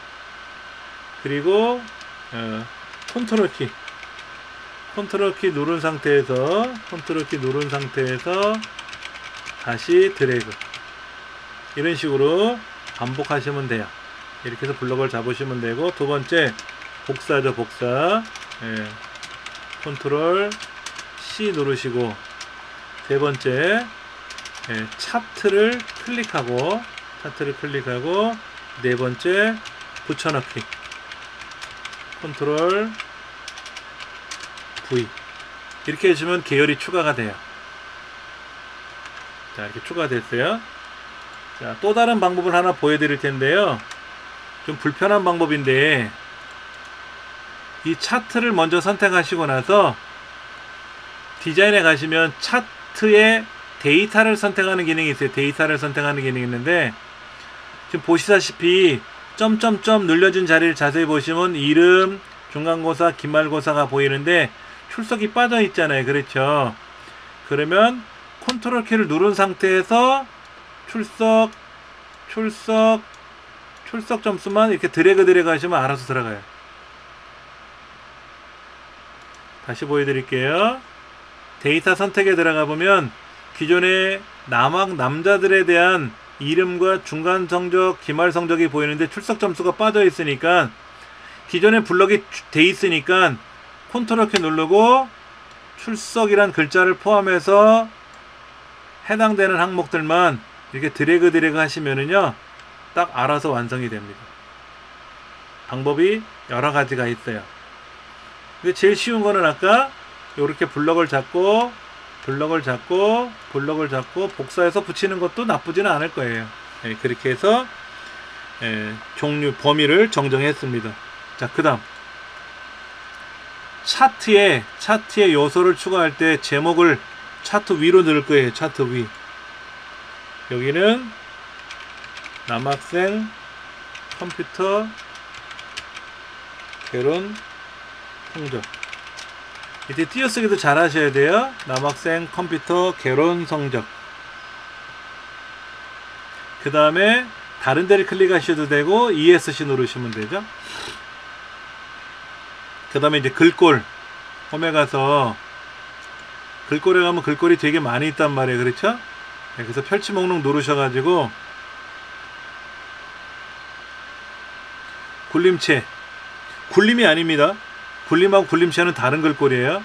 그리고 어, 컨트롤 키 컨트롤 키 누른 상태에서 컨트롤 키 누른 상태에서 다시 드래그 이런 식으로 반복하시면 돼요. 이렇게 해서 블럭을 잡으시면 되고, 두 번째 복사죠. 복사. 예. 컨트롤 C 누르시고, 세 번째 예. 차트를 클릭하고 차트를 클릭하고 네 번째 붙여넣기. 컨트롤 V. 이렇게 해주면 계열이 추가가 돼요. 자, 이렇게 추가됐어요. 자, 또 다른 방법을 하나 보여드릴 텐데요. 좀 불편한 방법인데, 이 차트를 먼저 선택하시고 나서 디자인에 가시면 차트에 데이터를 선택하는 기능이 있어요. 데이터를 선택하는 기능이 있는데, 지금 보시다시피 점점점 눌려진 자리를 자세히 보시면 이름, 중간고사, 기말고사가 보이는데 출석이 빠져 있잖아요. 그렇죠? 그러면 컨트롤 키를 누른 상태에서 출석, 출석, 출석 점수만 이렇게 드래그 드래그 하시면 알아서 들어가요. 다시 보여드릴게요. 데이터 선택에 들어가 보면 기존의 남학 남자들에 대한 이름과 중간 성적, 기말 성적이 보이는데 출석 점수가 빠져 있으니까, 기존에 블럭이 돼 있으니까 컨트롤 키 누르고 출석이란 글자를 포함해서 해당되는 항목들만 이렇게 드래그 드래그 하시면은요, 딱 알아서 완성이 됩니다. 방법이 여러 가지가 있어요. 근데 제일 쉬운 거는 아까 이렇게 블럭을 잡고 블럭을 잡고 블럭을 잡고 복사해서 붙이는 것도 나쁘지는 않을 거예요. 네, 그렇게 해서 예, 종류 범위를 정정했습니다. 자, 그 다음 차트에 차트에 요소를 추가할 때 제목을 차트 위로 넣을 거예요. 차트 위. 여기는 남학생 컴퓨터 개론 성적. 이때 띄어쓰기도 잘 하셔야 돼요. 남학생 컴퓨터 개론 성적. 그 다음에 다른 데를 클릭하셔도 되고 이에스씨 누르시면 되죠. 그 다음에 이제 글꼴. 홈에 가서 글꼴에 가면 글꼴이 되게 많이 있단 말이에요. 그렇죠? 네, 그래서 펼치 목록 누르셔가지고 굴림체. 굴림이 아닙니다. 굴림하고 굴림체는 다른 글꼴이에요.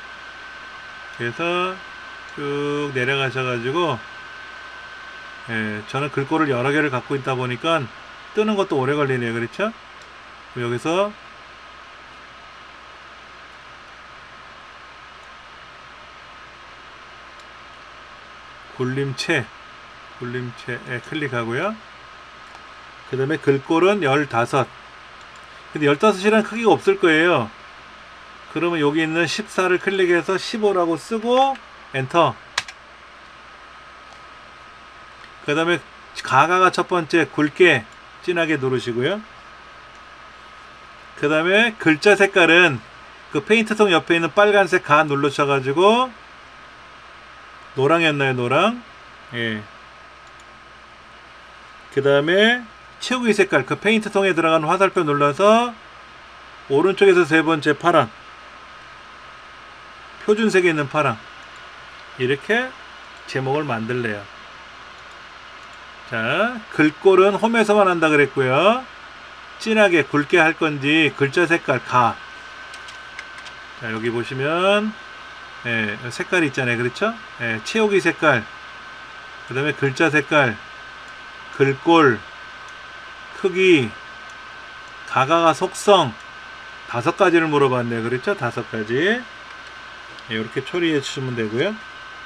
그래서 쭉 내려가셔가지고 예, 저는 글꼴을 여러 개를 갖고 있다 보니까 뜨는 것도 오래 걸리네요. 그렇죠? 여기서 굴림체 굴림체에 클릭하고요. 그 다음에 글꼴은 열다섯. 근데 열다섯이라는 크기가 없을 거예요. 그러면 여기 있는 십사를 클릭해서 십오라고 쓰고 엔터. 그 다음에 가가가 첫 번째 굵게 진하게 누르시고요. 그 다음에 글자 색깔은 그 페인트통 옆에 있는 빨간색 가 누르셔가지고 노랑이었나요? 노랑. 예. 그 다음에 채우기 색깔 그 페인트통에 들어간 화살표 눌러서 오른쪽에서 세 번째 파랑. 표준색에 있는 파랑. 이렇게 제목을 만들래요. 자, 글꼴은 홈에서만 한다 그랬고요. 진하게 굵게 할 건지 글자 색깔 가. 자, 여기 보시면 예, 색깔이 있잖아요. 그렇죠? 예, 채우기 색깔. 그 다음에 글자 색깔. 글꼴. 크기. 가가가 속성. 다섯 가지를 물어봤네요. 그렇죠? 다섯 가지. 예, 이렇게 처리해 주시면 되고요.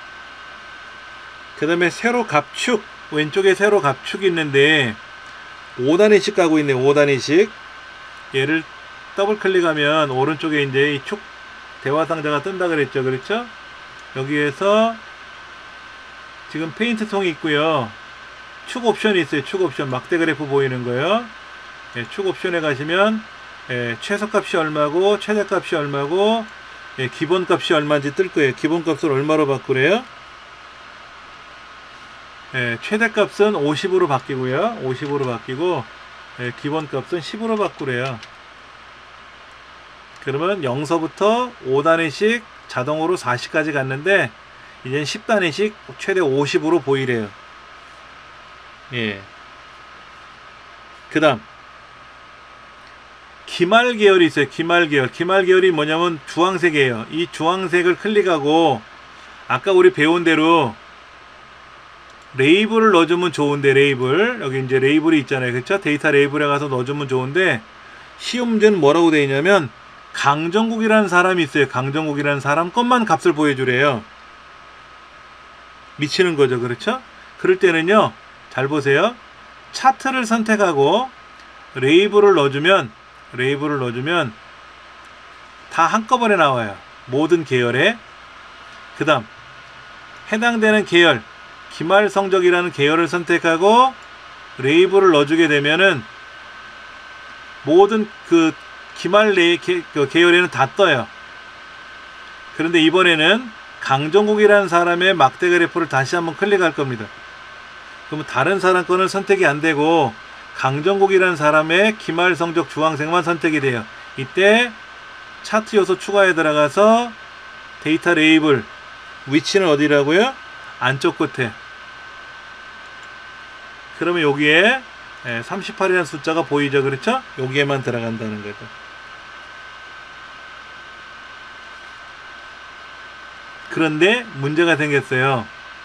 그 다음에 세로 갑축. 왼쪽에 세로 갑축이 있는데 오 단위씩 가고 있네요. 오 단위씩. 얘를 더블 클릭하면 오른쪽에 이제 이 축 대화 상자가 뜬다 그랬죠. 그렇죠? 여기에서 지금 페인트 통이 있고요. 축 옵션이 있어요. 축 옵션. 막대 그래프 보이는 거요. 예, 축 옵션에 가시면 예, 최소값이 얼마고 최대값이 얼마고 예, 기본값이 얼마인지 뜰 거예요. 기본값을 얼마로 바꾸래요? 예, 최대값은 오십으로 바뀌고요. 오십으로 바뀌고 예, 기본값은 십으로 바꾸래요. 그러면 영서부터 오 단위씩 자동으로 사십까지 갔는데 이젠 십 단위씩 최대 오십으로 보이래요. 예. 그 다음 기말 계열이 있어요. 기말 계열. 기말 계열이 뭐냐면 주황색이에요. 이 주황색을 클릭하고 아까 우리 배운 대로 레이블을 넣어주면 좋은데 레이블 여기 이제 레이블이 있잖아요. 그렇죠? 데이터 레이블에 가서 넣어주면 좋은데 시험 문제는 뭐라고 되어 있냐면 강정국이라는 사람이 있어요. 강정국이라는 사람 것만 값을 보여주래요. 미치는 거죠. 그렇죠? 그럴 때는요. 잘 보세요. 차트를 선택하고 레이블을 넣어주면 레이블을 넣어주면 다 한꺼번에 나와요. 모든 계열에. 그 다음 해당되는 계열 기말 성적이라는 계열을 선택하고 레이블을 넣어주게 되면은 모든 그 기말 레이, 게, 그 계열에는 다 떠요. 그런데 이번에는 강정국이라는 사람의 막대 그래프를 다시 한번 클릭할 겁니다. 그러면 다른 사람 거는 선택이 안 되고 강정국이라는 사람의 기말 성적 주황색만 선택이 돼요. 이때 차트 요소 추가에 들어가서 데이터 레이블 위치는 어디라고요? 안쪽 끝에. 그러면 여기에 삼십팔이라는 숫자가 보이죠. 그렇죠? 여기에만 들어간다는 거죠. 그런데 문제가 생겼어요.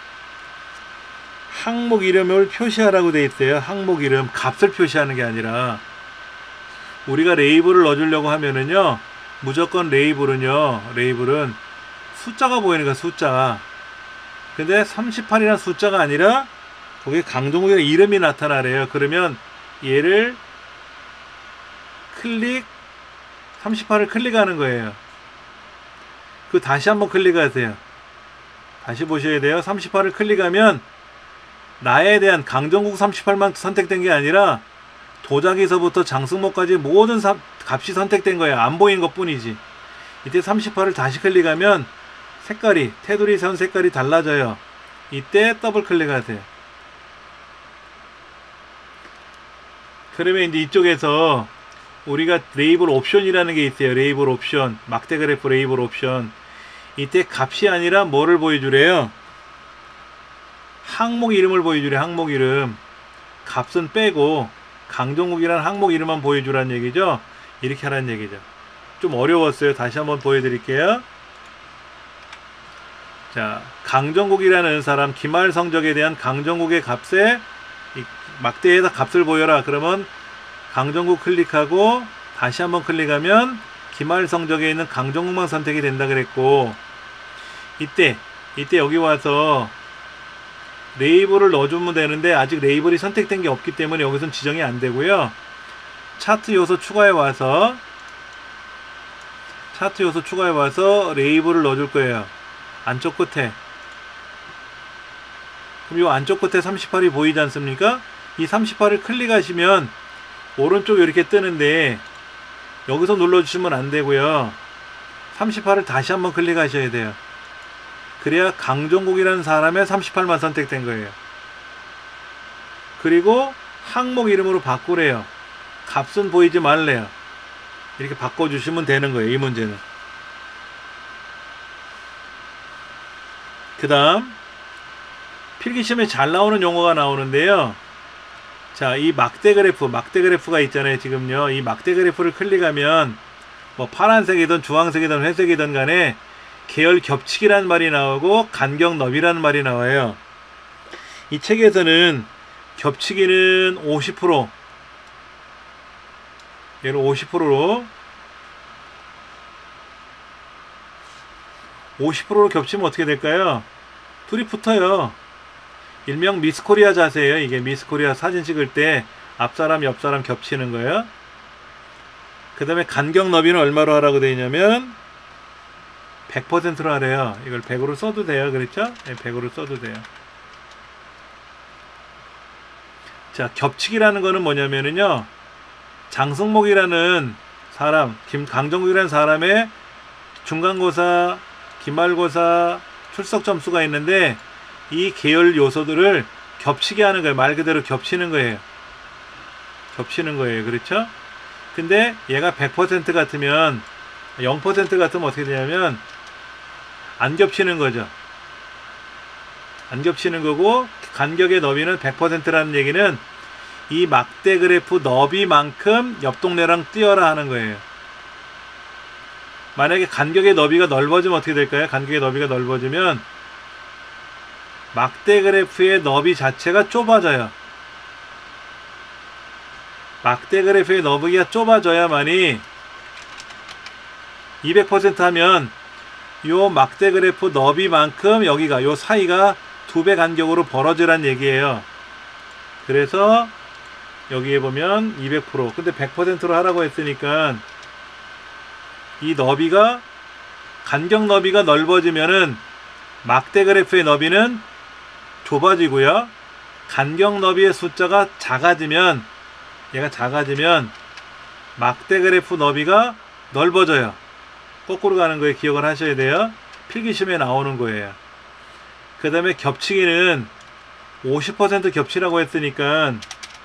항목 이름을 표시하라고 되어 있어요. 항목 이름 값을 표시하는 게 아니라 우리가 레이블을 넣어주려고 하면은요 무조건 레이블은요 레이블은 숫자가 보이는 거야. 숫자. 근데 삼십팔이라는 숫자가 아니라 거기에 강정국의 이름이 나타나래요. 그러면 얘를 클릭 삼십팔을 클릭하는 거예요. 그 다시 한번 클릭하세요. 다시 보셔야 돼요. 삼십팔을 클릭하면 나에 대한 강정국 삼십팔만 선택된 게 아니라 도자기에서부터 장승모까지 모든 사, 값이 선택된 거예요. 안 보이는 것 뿐이지. 이때 삼십팔을 다시 클릭하면 색깔이, 테두리 선 색깔이 달라져요. 이때 더블 클릭하세요. 그러면 이제 이쪽에서 우리가 레이블 옵션이라는 게 있어요. 레이블 옵션, 막대 그래프 레이블 옵션. 이때 값이 아니라 뭐를 보여주래요? 항목 이름을 보여주래. 항목 이름. 값은 빼고 강정국이라는 항목 이름만 보여주라는 얘기죠. 이렇게 하라는 얘기죠. 좀 어려웠어요. 다시 한번 보여드릴게요. 자, 강정국이라는 사람 기말 성적에 대한 강정국의 값에 막대에다 값을 보여라. 그러면 강정국 클릭하고 다시 한번 클릭하면 기말 성적에 있는 강정국만 선택이 된다 그랬고, 이때 이때 여기 와서 레이블을 넣어주면 되는데 아직 레이블이 선택된 게 없기 때문에 여기선 지정이 안 되고요. 차트 요소 추가해 와서 차트 요소 추가해 와서 레이블을 넣어줄 거예요. 안쪽 끝에. 그럼 이 안쪽 끝에 삼십팔이 보이지 않습니까? 이 삼십팔을 클릭하시면 오른쪽 이렇게 뜨는데 여기서 눌러주시면 안 되고요. 삼십팔을 다시 한번 클릭하셔야 돼요. 그래야 강정국이라는 사람의 삼십팔만 선택된 거예요. 그리고 항목 이름으로 바꾸래요. 값은 보이지 말래요. 이렇게 바꿔주시면 되는 거예요. 이 문제는. 그 다음 필기시험에 잘 나오는 용어가 나오는데요. 자, 이 막대 그래프, 막대 그래프가 있잖아요. 지금요. 이 막대 그래프를 클릭하면 뭐 파란색이든 주황색이든 회색이든 간에 계열 겹치기라는 말이 나오고 간격 너비라는 말이 나와요. 이 책에서는 겹치기는 오십 퍼센트, 얘는 오십 퍼센트로 오십 퍼센트로 겹치면 어떻게 될까요? 둘이 붙어요. 일명 미스코리아 자세예요. 이게 미스코리아 사진 찍을 때 앞사람 옆사람 겹치는 거예요. 그 다음에 간격 너비는 얼마로 하라고 되어 있냐면 백 퍼센트로 하래요. 이걸 백으로 써도 돼요. 그렇죠? 네, 백으로 써도 돼요. 자, 겹치기라는 거는 뭐냐면은요, 장승목이라는 사람, 김, 강정국이라는 사람의 중간고사, 기말고사 출석 점수가 있는데 이 계열 요소들을 겹치게 하는 거예요. 말 그대로 겹치는 거예요. 겹치는 거예요. 그렇죠? 근데 얘가 백 퍼센트 같으면, 영 퍼센트 같으면 어떻게 되냐면 안 겹치는 거죠. 안 겹치는 거고, 간격의 너비는 백 퍼센트라는 얘기는 이 막대 그래프 너비만큼 옆 동네랑 뛰어라 하는 거예요. 만약에 간격의 너비가 넓어지면 어떻게 될까요? 간격의 너비가 넓어지면 막대 그래프의 너비 자체가 좁아져요. 막대 그래프의 너비가 좁아져야만이 이백 퍼센트 하면 요 막대 그래프 너비만큼 여기가 요 사이가 두 배 간격으로 벌어지란 얘기예요. 그래서 여기에 보면 이백 퍼센트, 근데 백 퍼센트로 하라고 했으니까 이 너비가, 간격 너비가 넓어지면은 막대 그래프의 너비는 좁아지고요. 간격 너비의 숫자가 작아지면, 얘가 작아지면 막대 그래프 너비가 넓어져요. 거꾸로 가는 거에 기억을 하셔야 돼요. 필기시험에 나오는 거예요. 그 다음에 겹치기는 오십 퍼센트 겹치라고 했으니까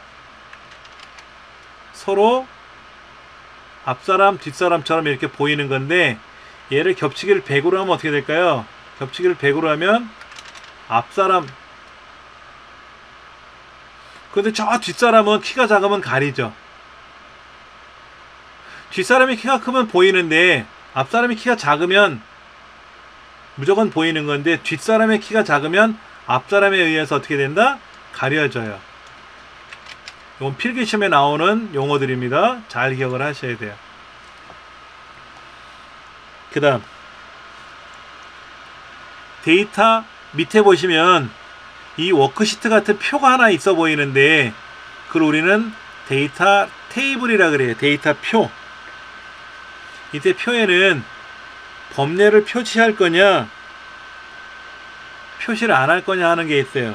서로 앞사람 뒷사람처럼 이렇게 보이는 건데, 얘를 겹치기를 백으로 하면 어떻게 될까요? 겹치기를 백으로 하면 앞사람, 근데 저 뒷사람은 키가 작으면 가리죠. 뒷사람이 키가 크면 보이는데 앞사람이 키가 작으면 무조건 보이는 건데, 뒷사람의 키가 작으면 앞사람에 의해서 어떻게 된다? 가려져요. 이건 필기시험에 나오는 용어들입니다. 잘 기억을 하셔야 돼요. 그 다음 데이터 밑에 보시면 이 워크시트 같은 표가 하나 있어 보이는데, 그걸 우리는 데이터 테이블이라 그래요. 데이터 표. 이때 표에는 범례를 표시할 거냐 표시를 안 할 거냐 하는 게 있어요.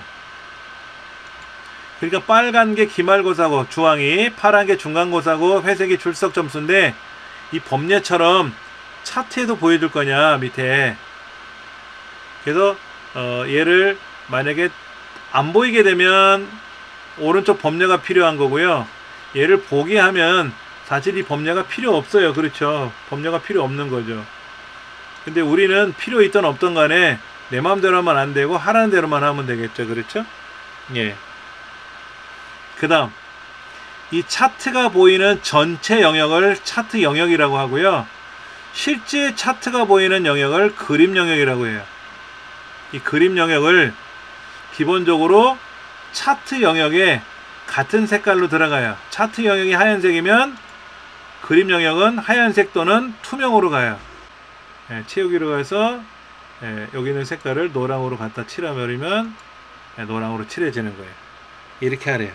그러니까 빨간 게 기말고사고 주황이, 파란 게 중간고사고 회색이 출석 점수인데 이 범례처럼 차트에도 보여줄 거냐 밑에. 그래서 어, 얘를 만약에 안 보이게 되면 오른쪽 범례가 필요한 거고요. 얘를 보게 하면 사실 이 범례가 필요 없어요. 그렇죠? 범례가 필요 없는 거죠. 근데 우리는 필요 있던 없던 간에 내 마음대로 하면 안 되고 하라는 대로만 하면 되겠죠. 그렇죠? 예. 그 다음 이 차트가 보이는 전체 영역을 차트 영역이라고 하고요. 실제 차트가 보이는 영역을 그림 영역이라고 해요. 이 그림 영역을 기본적으로 차트 영역에 같은 색깔로 들어가요. 차트 영역이 하얀색이면 그림 영역은 하얀색 또는 투명으로 가요. 예, 채우기로 가서 예, 여기 있는 색깔을 노랑으로 갖다 칠해버리면 예, 노랑으로 칠해지는 거예요. 이렇게 하래요.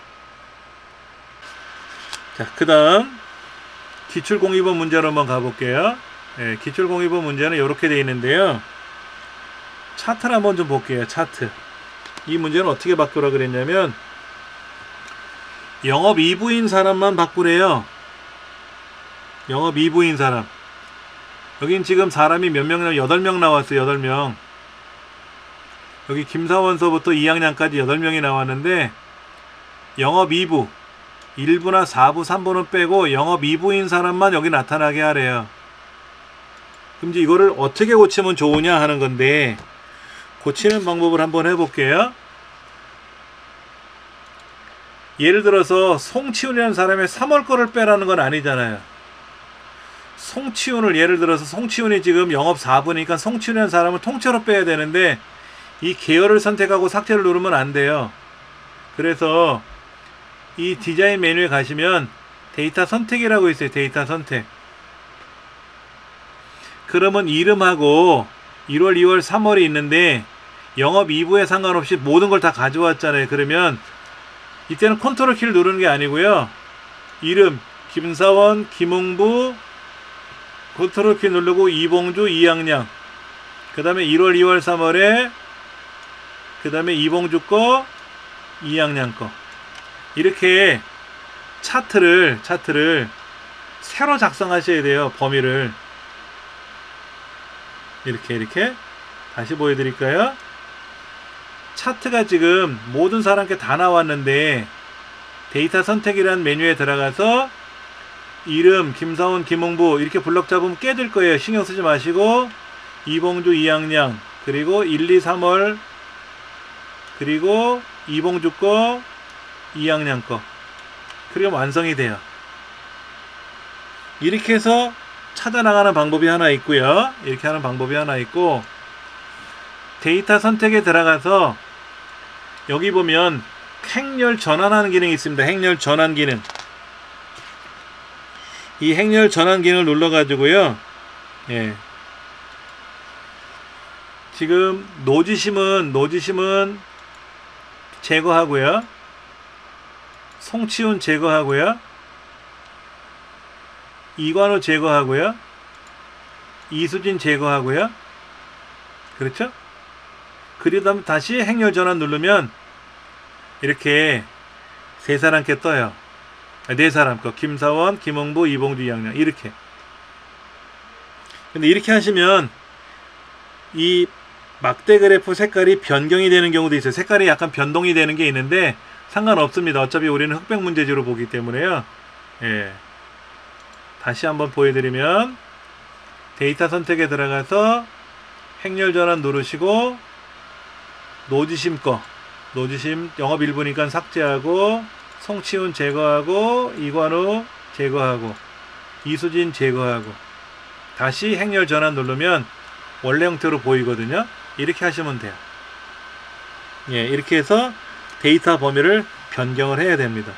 자, 그 다음 기출공이번 문제로 한번 가볼게요. 예, 기출공이번 문제는 이렇게 되어 있는데요. 차트를 한번 좀 볼게요. 차트. 이 문제는 어떻게 바꾸라 그랬냐면 영업 이 부인 사람만 바꾸래요. 영업 이 부인 사람. 여긴 지금 사람이 몇 명, 여덟 명 나왔어요. 여덟 명. 여기 김사원서부터 이 학년까지 여덟 명이 나왔는데 영업 이 부, 일 부나 사 부, 삼 부는 빼고 영업 이 부인 사람만 여기 나타나게 하래요. 그럼 이제 이거를 어떻게 고치면 좋으냐 하는 건데 고치는 방법을 한번 해볼게요. 예를 들어서 송치훈이라는 사람의 삼월 거를 빼라는 건 아니잖아요. 송치훈을 예를 들어서 송치훈이 지금 영업 사 부니까 송치훈이라는 사람을 통째로 빼야 되는데 이 계열을 선택하고 삭제를 누르면 안 돼요. 그래서 이 디자인 메뉴에 가시면 데이터 선택이라고 있어요. 데이터 선택. 그러면 이름하고 일월, 이월, 삼월이 있는데 영업 이 부에 상관없이 모든 걸 다 가져왔잖아요. 그러면 이때는 컨트롤 키를 누르는 게 아니고요. 이름 김사원, 김홍부 컨트롤 키 누르고 이봉주, 이양양 그 다음에 일월, 이월, 삼월에 그 다음에 이봉주 거, 이양양 거 이렇게 차트를 차트를 새로 작성하셔야 돼요. 범위를 이렇게 이렇게 다시 보여드릴까요? 차트가 지금 모든 사람께 다 나왔는데 데이터 선택이라는 메뉴에 들어가서 이름 김사원, 김홍부 이렇게 블럭 잡으면 깨질 거예요. 신경 쓰지 마시고 이봉주, 이양양 그리고 일, 이, 삼월 그리고 이봉주 거, 이양양 거 그리고 완성이 돼요. 이렇게 해서 찾아나가는 방법이 하나 있고요. 이렇게 하는 방법이 하나 있고 데이터 선택에 들어가서 여기 보면 행렬 전환하는 기능이 있습니다. 행렬 전환 기능. 이 행렬 전환 기능을 눌러 가지고요. 예. 지금 노지심은 노지심은 제거하고요. 송치훈 제거하고요. 이관우 제거하고요. 이수진 제거하고요. 그렇죠? 그리고 다시 행렬 전환 누르면 이렇게 세 사람께 떠요. 네 사람 거 김사원, 김홍부, 이봉주, 이양양 이렇게. 근데 이렇게 하시면 이 막대 그래프 색깔이 변경이 되는 경우도 있어요. 색깔이 약간 변동이 되는 게 있는데 상관없습니다. 어차피 우리는 흑백 문제지로 보기 때문에요. 예. 다시 한번 보여드리면 데이터 선택에 들어가서 행렬 전환 누르시고 노지심 거 노지심 영업 일 부니까 삭제하고 송치훈 제거하고 이관우 제거하고 이수진 제거하고 다시 행렬 전환 누르면 원래 형태로 보이거든요. 이렇게 하시면 돼요. 예, 이렇게 해서 데이터 범위를 변경을 해야 됩니다.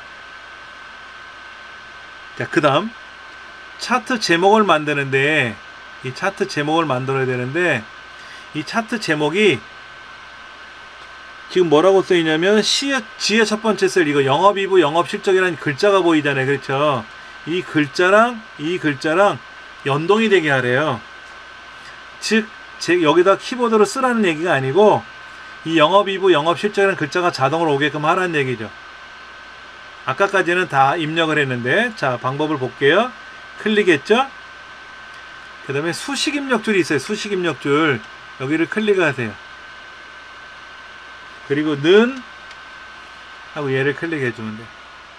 자, 그 다음 차트 제목을 만드는데 이 차트 제목을 만들어야 되는데 이 차트 제목이 지금 뭐라고 써있냐면 C의, G의 첫 번째 셀 이거 영업이부 영업실적이라는 글자가 보이잖아요. 그렇죠? 이 글자랑 이 글자랑 연동이 되게 하래요. 즉 제 여기다 키보드로 쓰라는 얘기가 아니고 이 영업이부 영업실적이라는 글자가 자동으로 오게끔 하라는 얘기죠. 아까까지는 다 입력을 했는데 자 방법을 볼게요. 클릭했죠? 그 다음에 수식 입력줄이 있어요. 수식 입력줄 여기를 클릭하세요. 그리고 는 하고 얘를 클릭해 주면 돼요.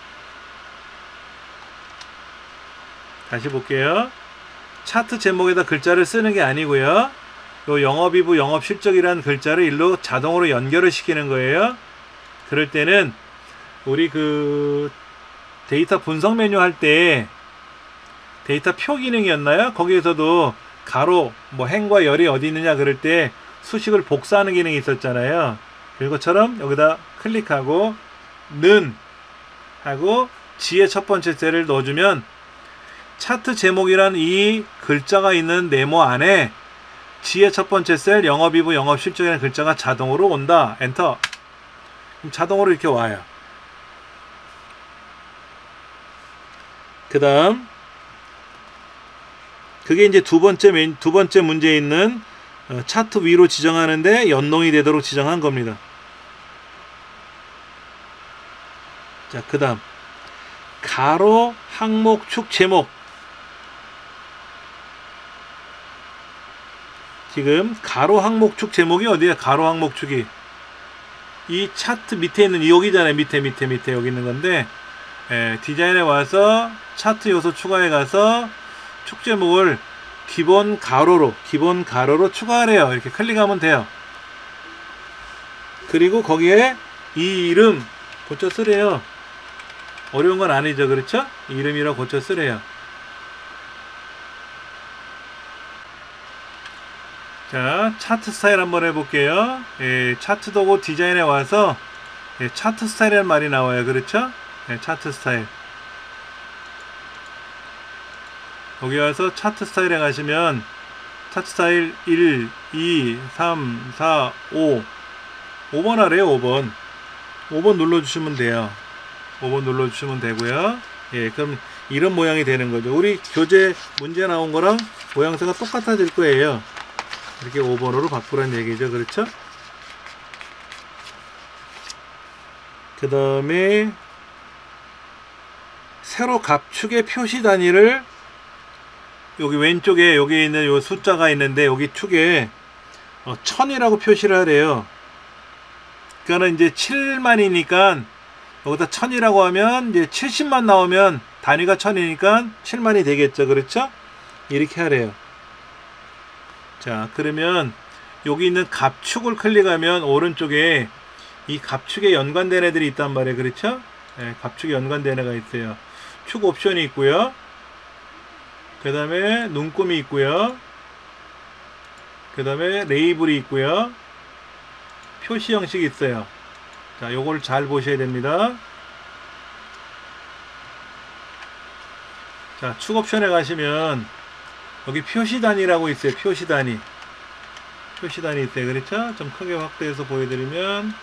다시 볼게요. 차트 제목에다 글자를 쓰는 게 아니고요. 요 영업이부 영업실적이라는 글자를 일로 자동으로 연결을 시키는 거예요. 그럴 때는 우리 그 데이터 분석 메뉴 할 때 데이터 표 기능이었나요? 거기에서도 가로 뭐 행과 열이 어디 있느냐 그럴 때 수식을 복사하는 기능이 있었잖아요. 그것처럼 여기다 클릭하고 는 하고 G의 첫 번째 셀을 넣어주면 차트 제목이란 이 글자가 있는 네모 안에 G의 첫 번째 셀 영업이부 영업실적이라는 글자가 자동으로 온다. 엔터. 그럼 자동으로 이렇게 와요. 그 다음 그게 이제 두 번째 메인, 두 번째 문제에 있는 어, 차트 위로 지정하는데 연동이 되도록 지정한 겁니다. 자, 그 다음 가로 항목 축 제목. 지금 가로 항목 축 제목이 어디야? 가로 항목 축이 이 차트 밑에 있는 여기잖아요. 밑에 밑에 밑에 여기 있는 건데 예, 디자인에 와서 차트 요소 추가에 가서 축 제목을 기본 가로로 기본 가로로 추가하래요. 이렇게 클릭하면 돼요. 그리고 거기에 이 이름 고쳐 쓰래요. 어려운 건 아니죠. 그렇죠? 이름이라 고쳐 쓰래요. 자, 차트 스타일 한번 해볼게요. 예, 차트 도구 디자인에 와서 예, 차트 스타일이라는 말이 나와요. 그렇죠? 예, 차트 스타일. 여기 와서 차트 스타일에 가시면 차트 스타일 일, 이, 삼, 사, 오 오 번 아래요. 오 번 오 번 눌러주시면 돼요. 오 번 눌러주시면 되고요. 예, 그럼 이런 모양이 되는 거죠. 우리 교재 문제 나온 거랑 모양새가 똑같아질 거예요. 이렇게 오 번으로 바꾸라는 얘기죠. 그렇죠? 그 다음에 세로 갑축의 표시 단위를 여기 왼쪽에 여기 있는 요 숫자가 있는데 여기 축에 어, 천이라고 표시를 하래요. 그러니까 이제 칠만이니까 여기다 천이라고 하면 이제 칠십만 나오면 단위가 천이니까 칠만이 되겠죠. 그렇죠? 이렇게 하래요. 자, 그러면 여기 있는 갑축을 클릭하면 오른쪽에 이 갑축에 연관된 애들이 있단 말이에요. 그렇죠? 네, 갑축에 연관된 애가 있어요. 축 옵션이 있고요. 그 다음에 눈금이 있고요. 그 다음에 레이블이 있고요. 표시 형식이 있어요. 자, 요걸 잘 보셔야 됩니다. 자, 축 옵션에 가시면 여기 표시 단위라고 있어요. 표시 단위. 표시 단위 있어요. 그렇죠? 좀 크게 확대해서 보여드리면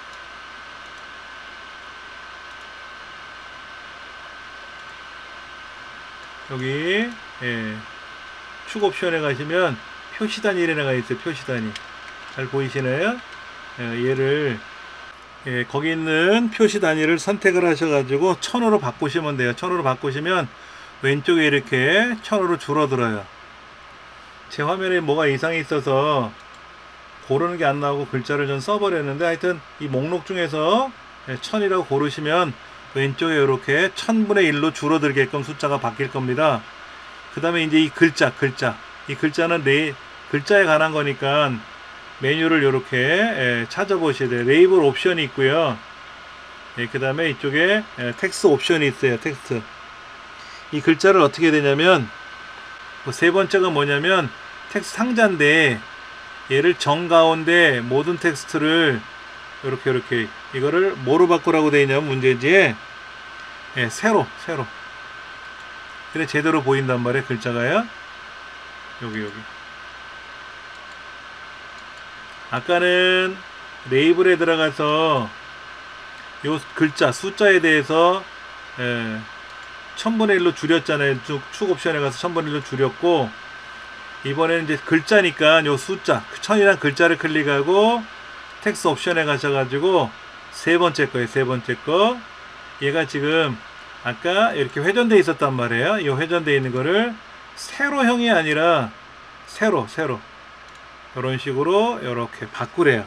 여기 예, 축 옵션에 가시면 표시 단위라는 애가 있어요. 표시 단위. 잘 보이시나요? 예, 얘를 예, 거기 있는 표시 단위를 선택을 하셔가지고 천으로 바꾸시면 돼요. 천으로 바꾸시면 왼쪽에 이렇게 천으로 줄어들어요. 제 화면에 뭐가 이상이 있어서 고르는 게 안 나오고 글자를 좀 써버렸는데 하여튼 이 목록 중에서 천이라고 고르시면 왼쪽에 이렇게 천분의 일로 줄어들게끔 숫자가 바뀔 겁니다. 그 다음에 이제 이 글자 글자 이 글자는 레, 글자에 관한 거니까 메뉴를 이렇게 예, 찾아보셔야 돼요. 레이블 옵션이 있고요. 예, 그 다음에 이쪽에 예, 텍스트 옵션이 있어요. 텍스트. 이 글자를 어떻게 되냐면 뭐 세 번째가 뭐냐면 텍스트 상자인데 얘를 정가운데 모든 텍스트를 이렇게 이렇게 이거를 뭐로 바꾸라고 되어 있냐면 문제지에 예, 세로 세로 그래 제대로 보인단 말이에요. 글자가요. 여기 여기 아까는 레이블에 들어가서 요 글자 숫자에 대해서 예, 천분의 일로 줄였잖아요. 축, 축 옵션에 가서 천분의 일로 줄였고, 이번에는 이제 글자니까 요 숫자 천이란 글자를 클릭하고 텍스트 옵션에 가셔가지고 세 번째 거예요. 세 번째 거. 얘가 지금 아까 이렇게 회전되어 있었단 말이에요. 이 회전되어 있는 거를 세로형이 아니라 세로 세로 이런 식으로 이렇게 바꾸래요.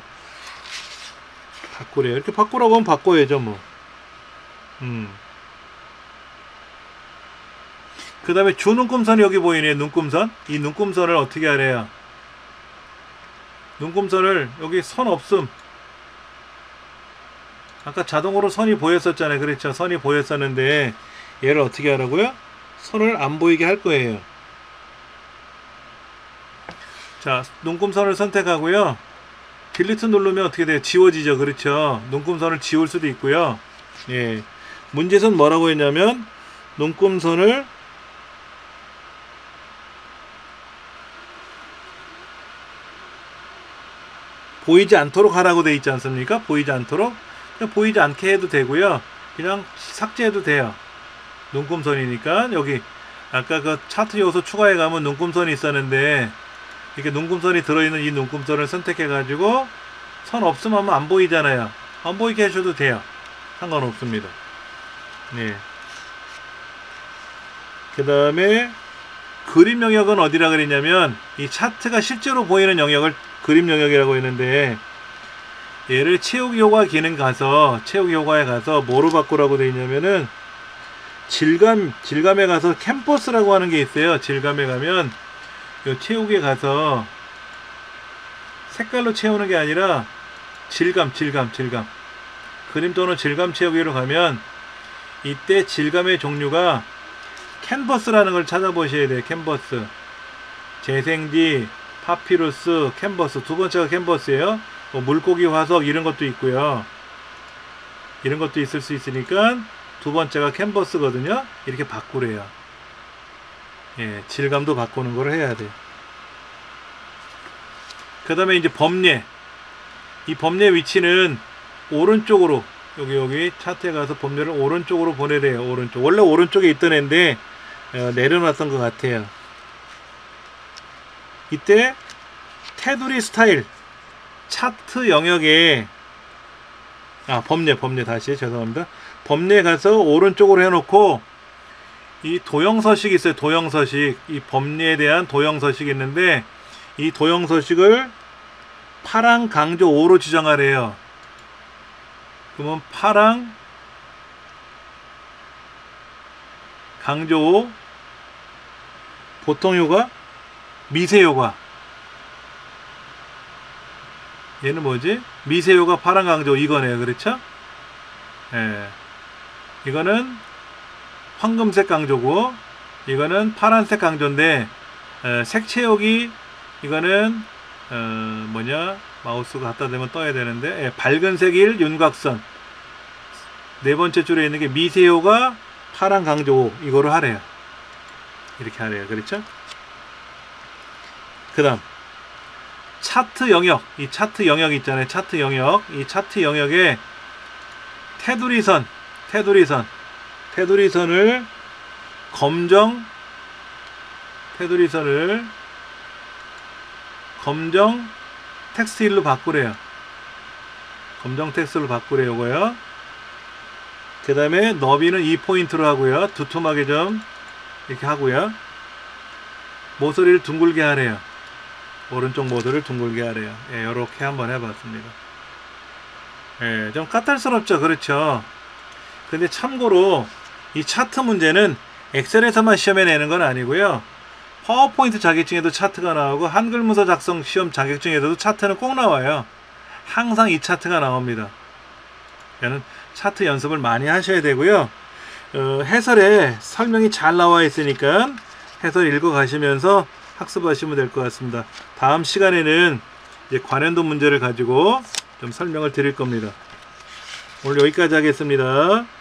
바꾸래요. 이렇게 바꾸라고 하면 바꿔야죠 뭐. 음. 그 다음에 주 눈금선이 여기 보이네요. 눈금선. 이 눈금선을 어떻게 하래요? 눈금선을 여기 선 없음. 아까 자동으로 선이 보였었잖아요. 그렇죠. 선이 보였었는데 얘를 어떻게 하라고요? 선을 안 보이게 할 거예요. 자, 눈금선을 선택하고요. 딜리트 누르면 어떻게 돼요? 지워지죠. 그렇죠. 눈금선을 지울 수도 있고요. 예. 문제선 뭐라고 했냐면 눈금선을 보이지 않도록 하라고 돼 있지 않습니까? 보이지 않도록. 그냥 보이지 않게 해도 되고요. 그냥 삭제해도 돼요. 눈금선이니까. 여기 아까 그 차트 요소 추가해 가면 눈금선이 있었는데 이렇게 눈금선이 들어있는 이 눈금선을 선택해 가지고 선 없으면 하면 안 보이잖아요. 안 보이게 하셔도 돼요. 상관없습니다. 네. 그 다음에 그림 영역은 어디라 그랬냐면 이 차트가 실제로 보이는 영역을 그림 영역이라고 했는데, 얘를 채우기 효과 기능 가서 채우기 효과에 가서 뭐로 바꾸라고 되어 있냐면은 질감 질감에 가서 캔버스라고 하는 게 있어요. 질감에 가면 요 채우기에 가서 색깔로 채우는 게 아니라 질감 질감 질감 그림 또는 질감 채우기로 가면 이때 질감의 종류가 캔버스라는 걸 찾아보셔야 돼요. 캔버스, 재생지, 파피루스, 캔버스. 두 번째가 캔버스예요. 뭐 물고기, 화석 이런 것도 있고요. 이런 것도 있을 수 있으니까 두 번째가 캔버스거든요. 이렇게 바꾸래요. 예, 질감도 바꾸는 걸 해야 돼요. 그 다음에 이제 범례. 이 범례 위치는 오른쪽으로, 여기 여기 차트에 가서 범례를 오른쪽으로 보내래요. 오른쪽. 원래 오른쪽에 있던 애인데 어, 내려놨던 것 같아요. 이때 테두리 스타일 차트 영역에 아 범례 범례 다시 죄송합니다. 범례 가서 오른쪽으로 해놓고 이 도형서식이 있어요. 도형서식. 이 범례에 대한 도형서식이 있는데 이 도형서식을 파랑 강조 오로 지정하래요. 그러면 파랑 강조 오, 보통효과, 미세효과. 얘는 뭐지? 미세효과, 파랑 강조 이거네요. 그렇죠? 예. 이거는 황금색 강조고 이거는 파란색 강조인데 에, 색 채우기 이거는 어, 뭐냐 마우스가 갖다 대면 떠야 되는데 예, 밝은색 일 윤곽선 네 번째 줄에 있는 게 미세효과 파란 강조 오 이거로 하래요. 이렇게 하래요. 그렇죠? 그 다음 차트 영역. 이 차트 영역 있잖아요. 차트 영역. 이 차트 영역에 테두리선 테두리선 테두리선을 검정 테두리선을 검정 텍스트일로 바꾸래요. 검정 텍스트로 바꾸래요. 요거요. 그 다음에 너비는 이 포인트로 하고요. 두툼하게 좀 이렇게 하고요. 모서리를 둥글게 하래요. 오른쪽 모서리를 둥글게 하래요. 예, 요렇게 한번 해봤습니다. 예, 좀 까탈스럽죠. 그렇죠. 근데 참고로 이 차트 문제는 엑셀에서만 시험에 내는 건 아니고요. 파워포인트 자격증에도 차트가 나오고 한글 문서 작성 시험 자격증에서도 차트는 꼭 나와요. 항상 이 차트가 나옵니다. 얘는 차트 연습을 많이 하셔야 되고요. 어, 해설에 설명이 잘 나와 있으니까 해설 읽어 가시면서 학습하시면 될 것 같습니다. 다음 시간에는 이제 관련도 문제를 가지고 좀 설명을 드릴 겁니다. 오늘 여기까지 하겠습니다.